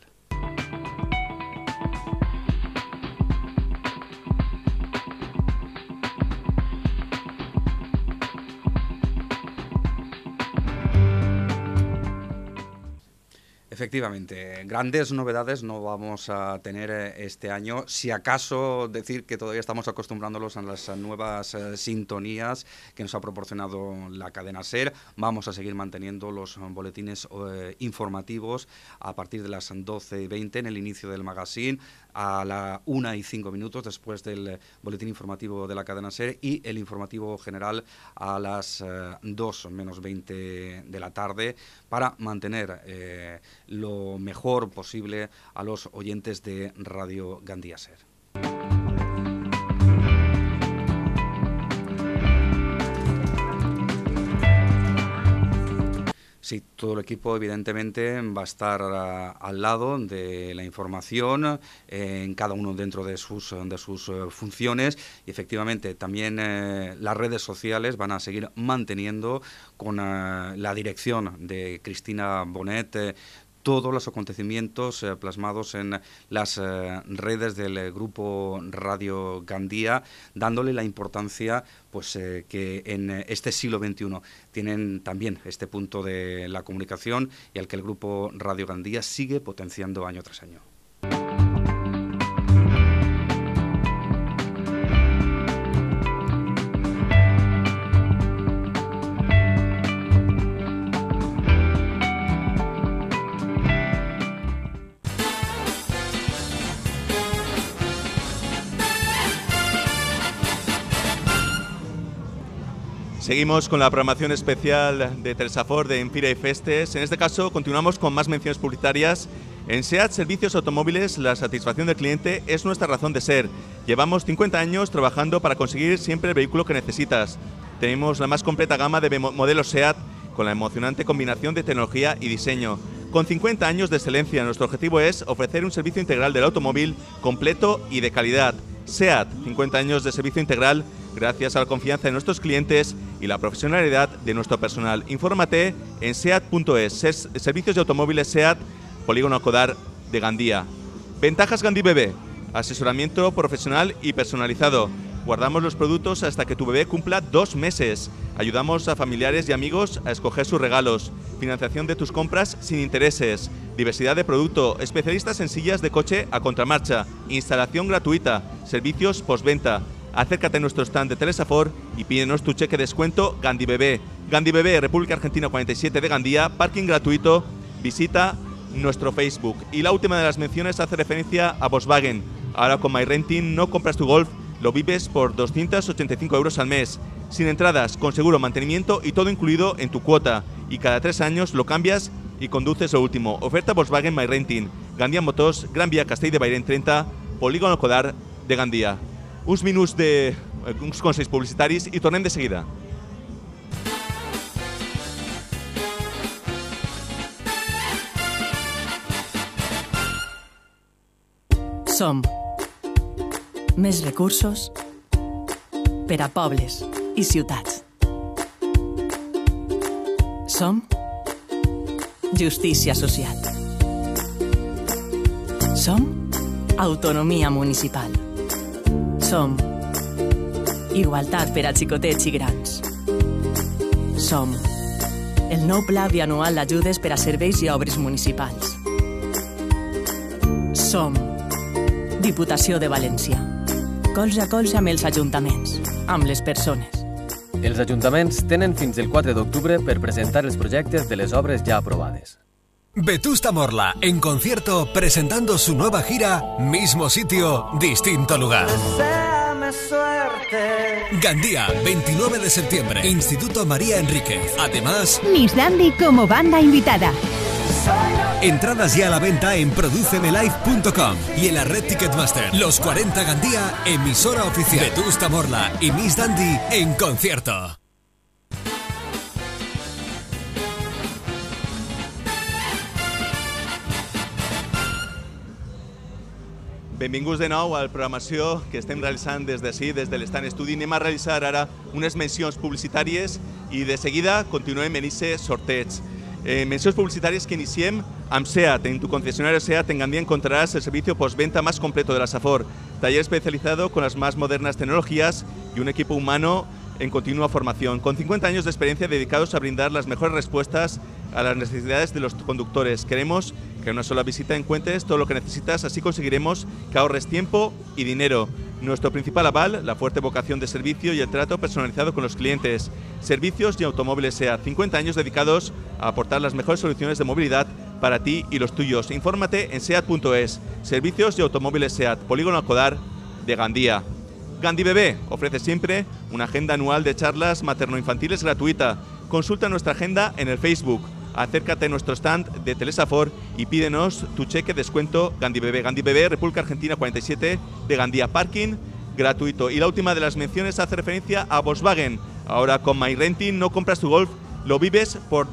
G: Efectivamente, grandes novedades no vamos a tener este año, si acaso decir que todavía estamos acostumbrándolos a las nuevas sintonías que nos ha proporcionado la cadena SER. Vamos a seguir manteniendo los boletines informativos a partir de las 12:20 en el inicio del magazine, a la 1:05 después del boletín informativo de la cadena SER y el informativo general a las 2:20 de la tarde, para mantener lo mejor posible a los oyentes de Radio Gandía Ser. Sí, todo el equipo evidentemente va a estar al lado de la información, en cada uno dentro de sus funciones, y efectivamente también las redes sociales van a seguir manteniendo con la dirección de Cristina Bonet todos los acontecimientos plasmados en las redes del Grupo Radio Gandía, dándole la importancia pues que en este siglo XXI tienen también este punto de la comunicación y al que el Grupo Radio Gandía sigue potenciando año tras año.
A: Seguimos con la programación especial de Telesafor de Enfira y Festes. En este caso continuamos con más menciones publicitarias. En SEAT Servicios Automóviles la satisfacción del cliente es nuestra razón de ser. Llevamos 50 años trabajando para conseguir siempre el vehículo que necesitas. Tenemos la más completa gama de modelos SEAT con la emocionante combinación de tecnología y diseño. Con 50 años de excelencia, nuestro objetivo es ofrecer un servicio integral del automóvil completo y de calidad. SEAT, 50 años de servicio integral gracias a la confianza de nuestros clientes y la profesionalidad de nuestro personal. Infórmate en seat.es. Servicios de automóviles SEAT, Polígono Alcodar de Gandía. Ventajas Gandhi Bebé. Asesoramiento profesional y personalizado. Guardamos los productos hasta que tu bebé cumpla 2 meses. Ayudamos a familiares y amigos a escoger sus regalos. Financiación de tus compras sin intereses. Diversidad de producto. Especialistas en sillas de coche a contramarcha. Instalación gratuita. Servicios postventa. Acércate a nuestro stand de Telesafor y pídenos tu cheque de descuento Gandhi Bebé. Gandhi Bebé, República Argentina 47 de Gandía. Parking gratuito. Visita nuestro Facebook. Y la última de las menciones hace referencia a Volkswagen. Ahora con MyRenting no compras tu Golf, lo vives por 285 euros al mes, sin entradas, con seguro, mantenimiento y todo incluido en tu cuota. Y cada 3 años lo cambias y conduces lo último. Oferta Volkswagen MyRenting. Gandía Motors, Gran Vía Castell de Bairén 30, Polígono Alcodar de Gandía. Uns minuts de uns consells publicitaris i tornem de seguida.
E: Som més recursos per a pobles i ciutats. Som justícia social. Som autonomia municipal. Som igualtat per a xicotets i grans. Som el nou pla bianual d'ajudes per a serveis i obres municipals. Som Diputació de València. Colze a colze amb els ajuntaments, amb les persones.
T: Els ajuntaments tenen fins el 4 d'octubre per presentar els projectes de les obres ja aprovades.
W: Vetusta Morla, en concierto, presentando su nueva gira, Mismo Sitio, Distinto Lugar. Gandía, 29 de septiembre, Instituto María Enríquez. Además,
D: Miss Dandy como banda invitada.
W: Entradas ya a la venta en producemelive.com y en la red Ticketmaster. Los 40 Gandía, emisora oficial. Vetusta Morla y Miss Dandy en concierto.
A: Benvinguts de nou a la programació que estem realitzant des d'ací, des de l'Estant Estudi. Anem a realitzar ara unes mencions publicitàries i de seguida continuem en aquest sorteig. Menciones publicitarias que iniciem amb SEAT. En tu concesionario SEAT en Gandía encontrarás el servicio postventa más completo de la SAFOR. Taller especializado con las más modernas tecnologías y un equipo humano en continua formación. Con 50 años de experiencia dedicados a brindar las mejores respuestas a las necesidades de los conductores. Queremos que en una sola visita encuentres todo lo que necesitas, así conseguiremos que ahorres tiempo y dinero. Nuestro principal aval, la fuerte vocación de servicio y el trato personalizado con los clientes. Servicios y automóviles SEAT, 50 años dedicados a aportar las mejores soluciones de movilidad para ti y los tuyos. Infórmate en seat.es. Servicios y automóviles SEAT, Polígono Alcodar de Gandía. Gandhi Bebé ofrece siempre una agenda anual de charlas materno-infantiles gratuita. Consulta nuestra agenda en el Facebook. Acércate a nuestro stand de Telesafor y pídenos tu cheque de descuento Gandhi Bebé. Gandhi Bebé, República Argentina 47 de Gandía. Parking gratuito. Y la última de las menciones hace referencia a Volkswagen. Ahora con MyRenting no compras tu Golf, lo vives por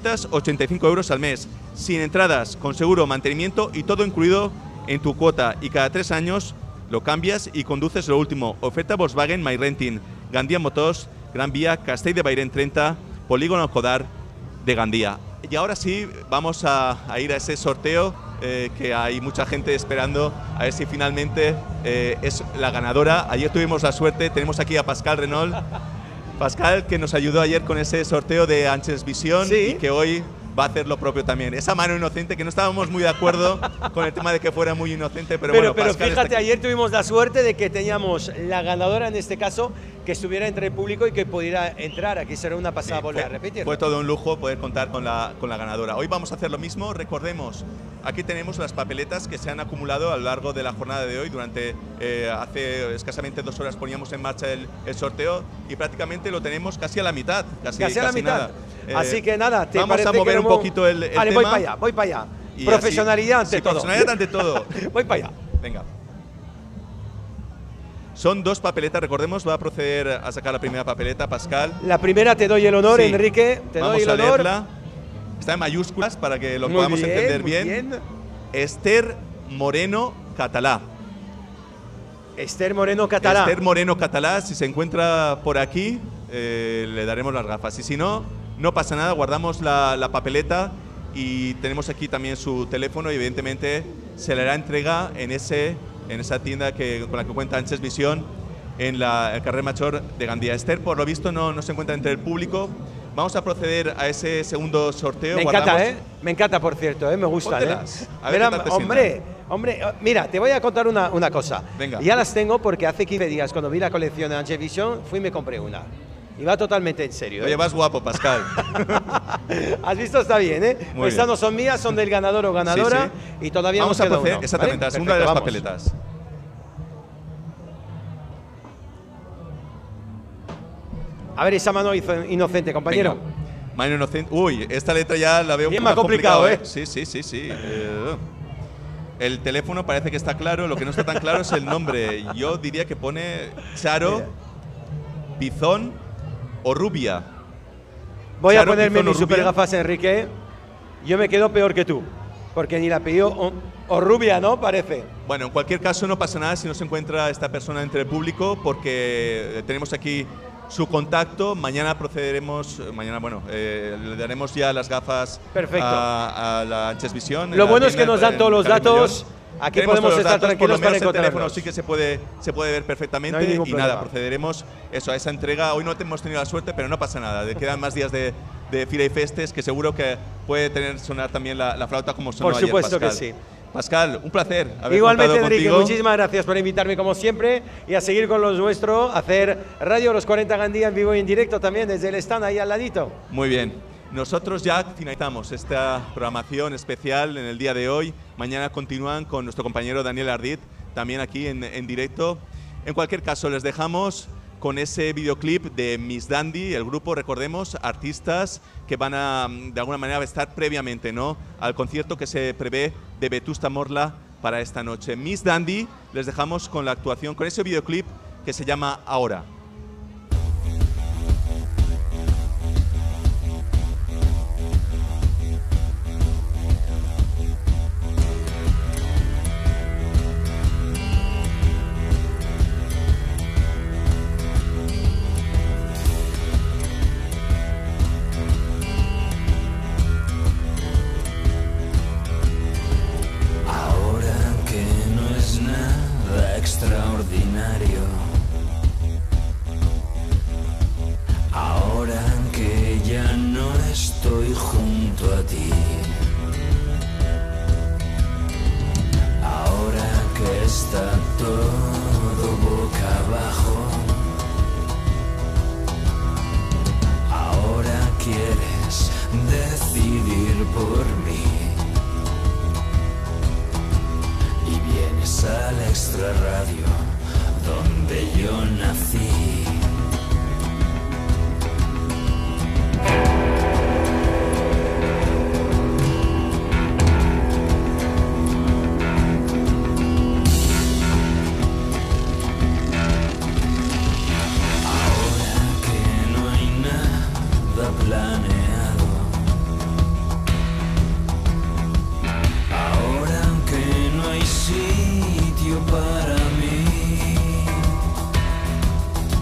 A: 285 euros al mes. Sin entradas, con seguro, mantenimiento y todo incluido en tu cuota. Y cada 3 años lo cambias y conduces lo último. Oferta Volkswagen MyRenting. Gandía Motors, Gran Vía, Castell de Bairén 30, Polígono Alcodar de Gandía. Y ahora sí, vamos a ir a ese sorteo que hay mucha gente esperando a ver si finalmente es la ganadora. Ayer tuvimos la suerte, tenemos aquí a Pascal Renault. Pascal, que nos ayudó ayer con ese sorteo de Anches Visión, ¿sí? Y que hoy va a hacer lo propio también. Esa mano inocente, que no estábamos muy de acuerdo con el tema de que fuera muy inocente, pero bueno,
X: pero
A: Pascal
X: fíjate, ayer tuvimos la suerte de que teníamos la ganadora en este caso, que estuviera entre el público y que pudiera entrar. Aquí será una pasada volver a repetir.
A: Fue todo un lujo poder contar con la ganadora. Hoy vamos a hacer lo mismo. Recordemos aquí tenemos las papeletas que se han acumulado a lo largo de la jornada de hoy. Durante hace escasamente 2 horas poníamos en marcha el sorteo y prácticamente lo tenemos casi a la mitad. Casi a la mitad.
X: Así que nada, ¿te
A: vamos a mover un poquito el
X: vale,
A: tema.
X: Voy para allá.
A: Y
X: Profesionalidad ante todo.
A: Profesionalidad ante todo.
X: Voy para allá.
A: Venga. Son 2 papeletas, recordemos, va a proceder a sacar la primera papeleta, Pascal.
X: La primera te doy el honor,
A: Sí.
X: Enrique. Te
A: Vamos
X: doy el
A: a
X: honor.
A: leerla. Está en mayúsculas para que lo
X: Muy
A: podamos
X: bien,
A: entender
X: muy
A: bien. Esther Moreno Catalá.
X: Esther Moreno Catalá.
A: Esther Moreno Catalá, si se encuentra por aquí, le daremos las gafas. Y si no, no pasa nada, guardamos la papeleta y tenemos aquí también su teléfono y evidentemente se le hará entrega en esa tienda con la que cuenta Anches Visión en el carrer Major de Gandía. Esther, por lo visto, no se encuentra entre el público. Vamos a proceder a ese segundo sorteo.
X: Me encanta, Me encanta, por cierto, Me gustan,
A: Póntelas. A ver qué tal te
X: Hombre, mira, te voy a contar una cosa.
A: Venga.
X: Ya las tengo porque hace 15 días, cuando vi la colección de Anches Vision, fui y me compré una. Y va totalmente en serio.
A: Oye, vas guapo, Pascal.
X: ¿Has visto? Está bien,
A: Muy
X: Pues estas
A: bien.
X: no son mías, son del ganador o ganadora.
A: Sí.
X: Y todavía
A: vamos
X: nos
A: a
X: queda
A: proceder,
X: uno,
A: exactamente,
X: ¿vale?
A: a la segunda de las
X: Perfecto, vamos.
A: papeletas.
X: A ver esa mano inocente, compañero.
A: Venga. Mano inocente. Uy, esta letra ya la veo
X: Bien
A: más
X: más complicado,
A: Sí. El teléfono parece que está claro, lo que no está tan claro es el nombre. Yo diría que pone Charo, Bizón o Rubia.
X: Voy
A: Charo,
X: a ponerme
A: Bizón o
X: mis super
A: Rubia.
X: gafas, Enrique. Yo me quedo peor que tú. Porque ni la apellido o Rubia, ¿no? Parece.
A: Bueno, en cualquier caso no pasa nada si no se encuentra esta persona entre el público porque tenemos aquí su contacto. Mañana procederemos, le daremos ya las gafas
X: Perfecto.
A: a la Anches Visión. en
X: Lo
A: la
X: bueno es que
A: tienda
X: nos dan
A: en
X: todos los
A: Carmen
X: datos.
A: Mayor.
X: Aquí
A: Tenemos
X: podemos
A: todos los
X: estar
A: datos, por lo
X: tranquilos para
A: menos el teléfono
X: encontrarlos.
A: sí que se puede ver perfectamente
X: No hay ningún
A: y nada,
X: problema.
A: procederemos a esa entrega. Hoy no hemos tenido la suerte, pero no pasa nada. Quedan más días de Fira y Festes que seguro que puede sonar también la flauta como sonó
X: Por
A: ayer,
X: supuesto que
A: Pascal.
X: sí.
A: Pascal, un placer haber
X: Igualmente,
A: contado
X: Enrique,
A: contigo.
X: muchísimas gracias por invitarme como siempre y a seguir con los nuestros, hacer Radio Los 40 Gandía en vivo y en directo también desde el stand ahí al ladito.
A: Muy bien. Nosotros ya finalizamos esta programación especial en el día de hoy. Mañana continúan con nuestro compañero Daniel Ardit, también aquí en directo. En cualquier caso, les dejamos con ese videoclip de Miss Dandy, el grupo, recordemos, artistas que van a, de alguna manera, estar previamente, ¿no?, al concierto que se prevé de Vetusta Morla para esta noche. Miss Dandy, les dejamos con la actuación, con ese videoclip que se llama Ahora.
O: Ahora que no es nada extraordinario, ahora que ya no estoy junto a ti, ahora que está todo boca abajo, ahora quieres decidir por mí. Y vienes al Extra Radio, donde yo nací. Ahora que no hay nada planeado, ahora que no hay sitio para mí,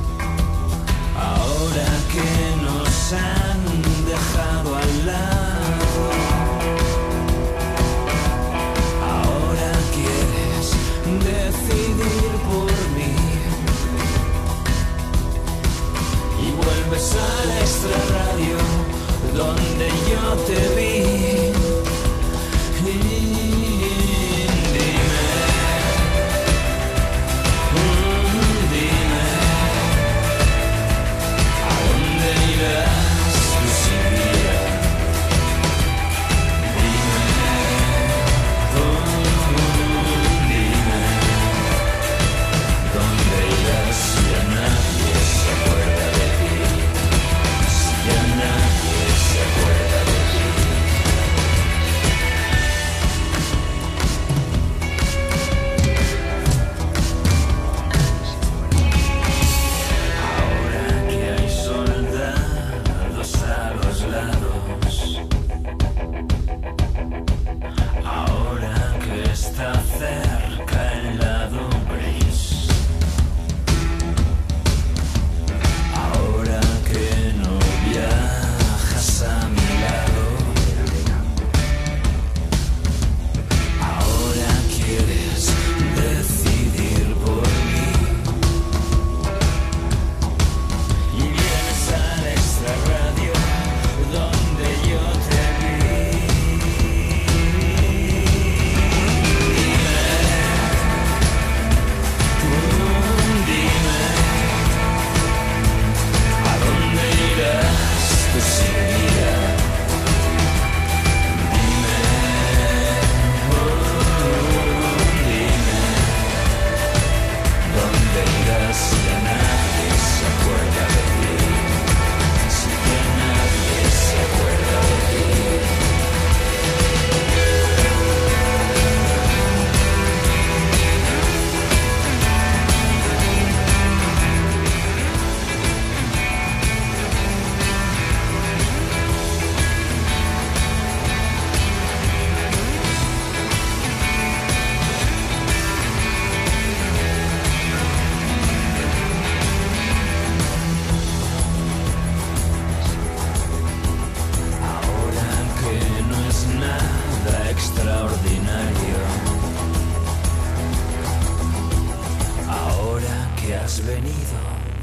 O: has venido.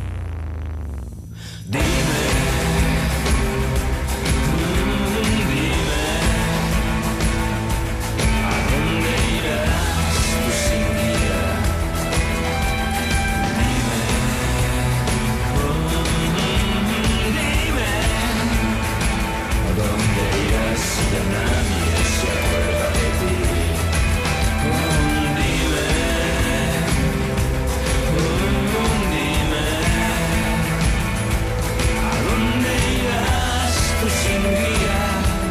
O: Dime, ¿a dónde irás tú sin guía? Dime, dime, ¿a dónde irás si ya nadie se acuerda de ti? Sin guía,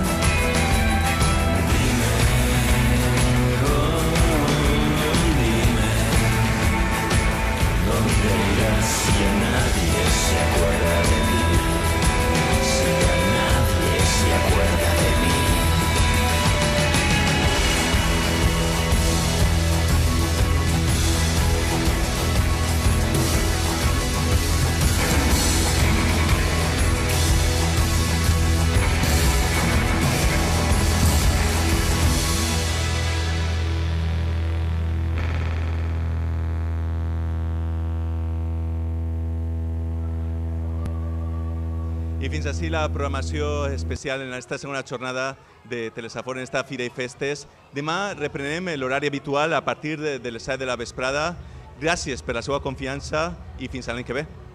O: dime, dime, ¿dónde irás si ya nadie se acuerda de mí? Si ya nadie se acuerda de mí.
A: I fins així la programació especial en aquesta segona jornada de Telesafor en esta Fira i Festes. Demà reprenem l'horari habitual a partir de les 7 de la vesprada. Gràcies per la seva confiança i fins l'any que ve.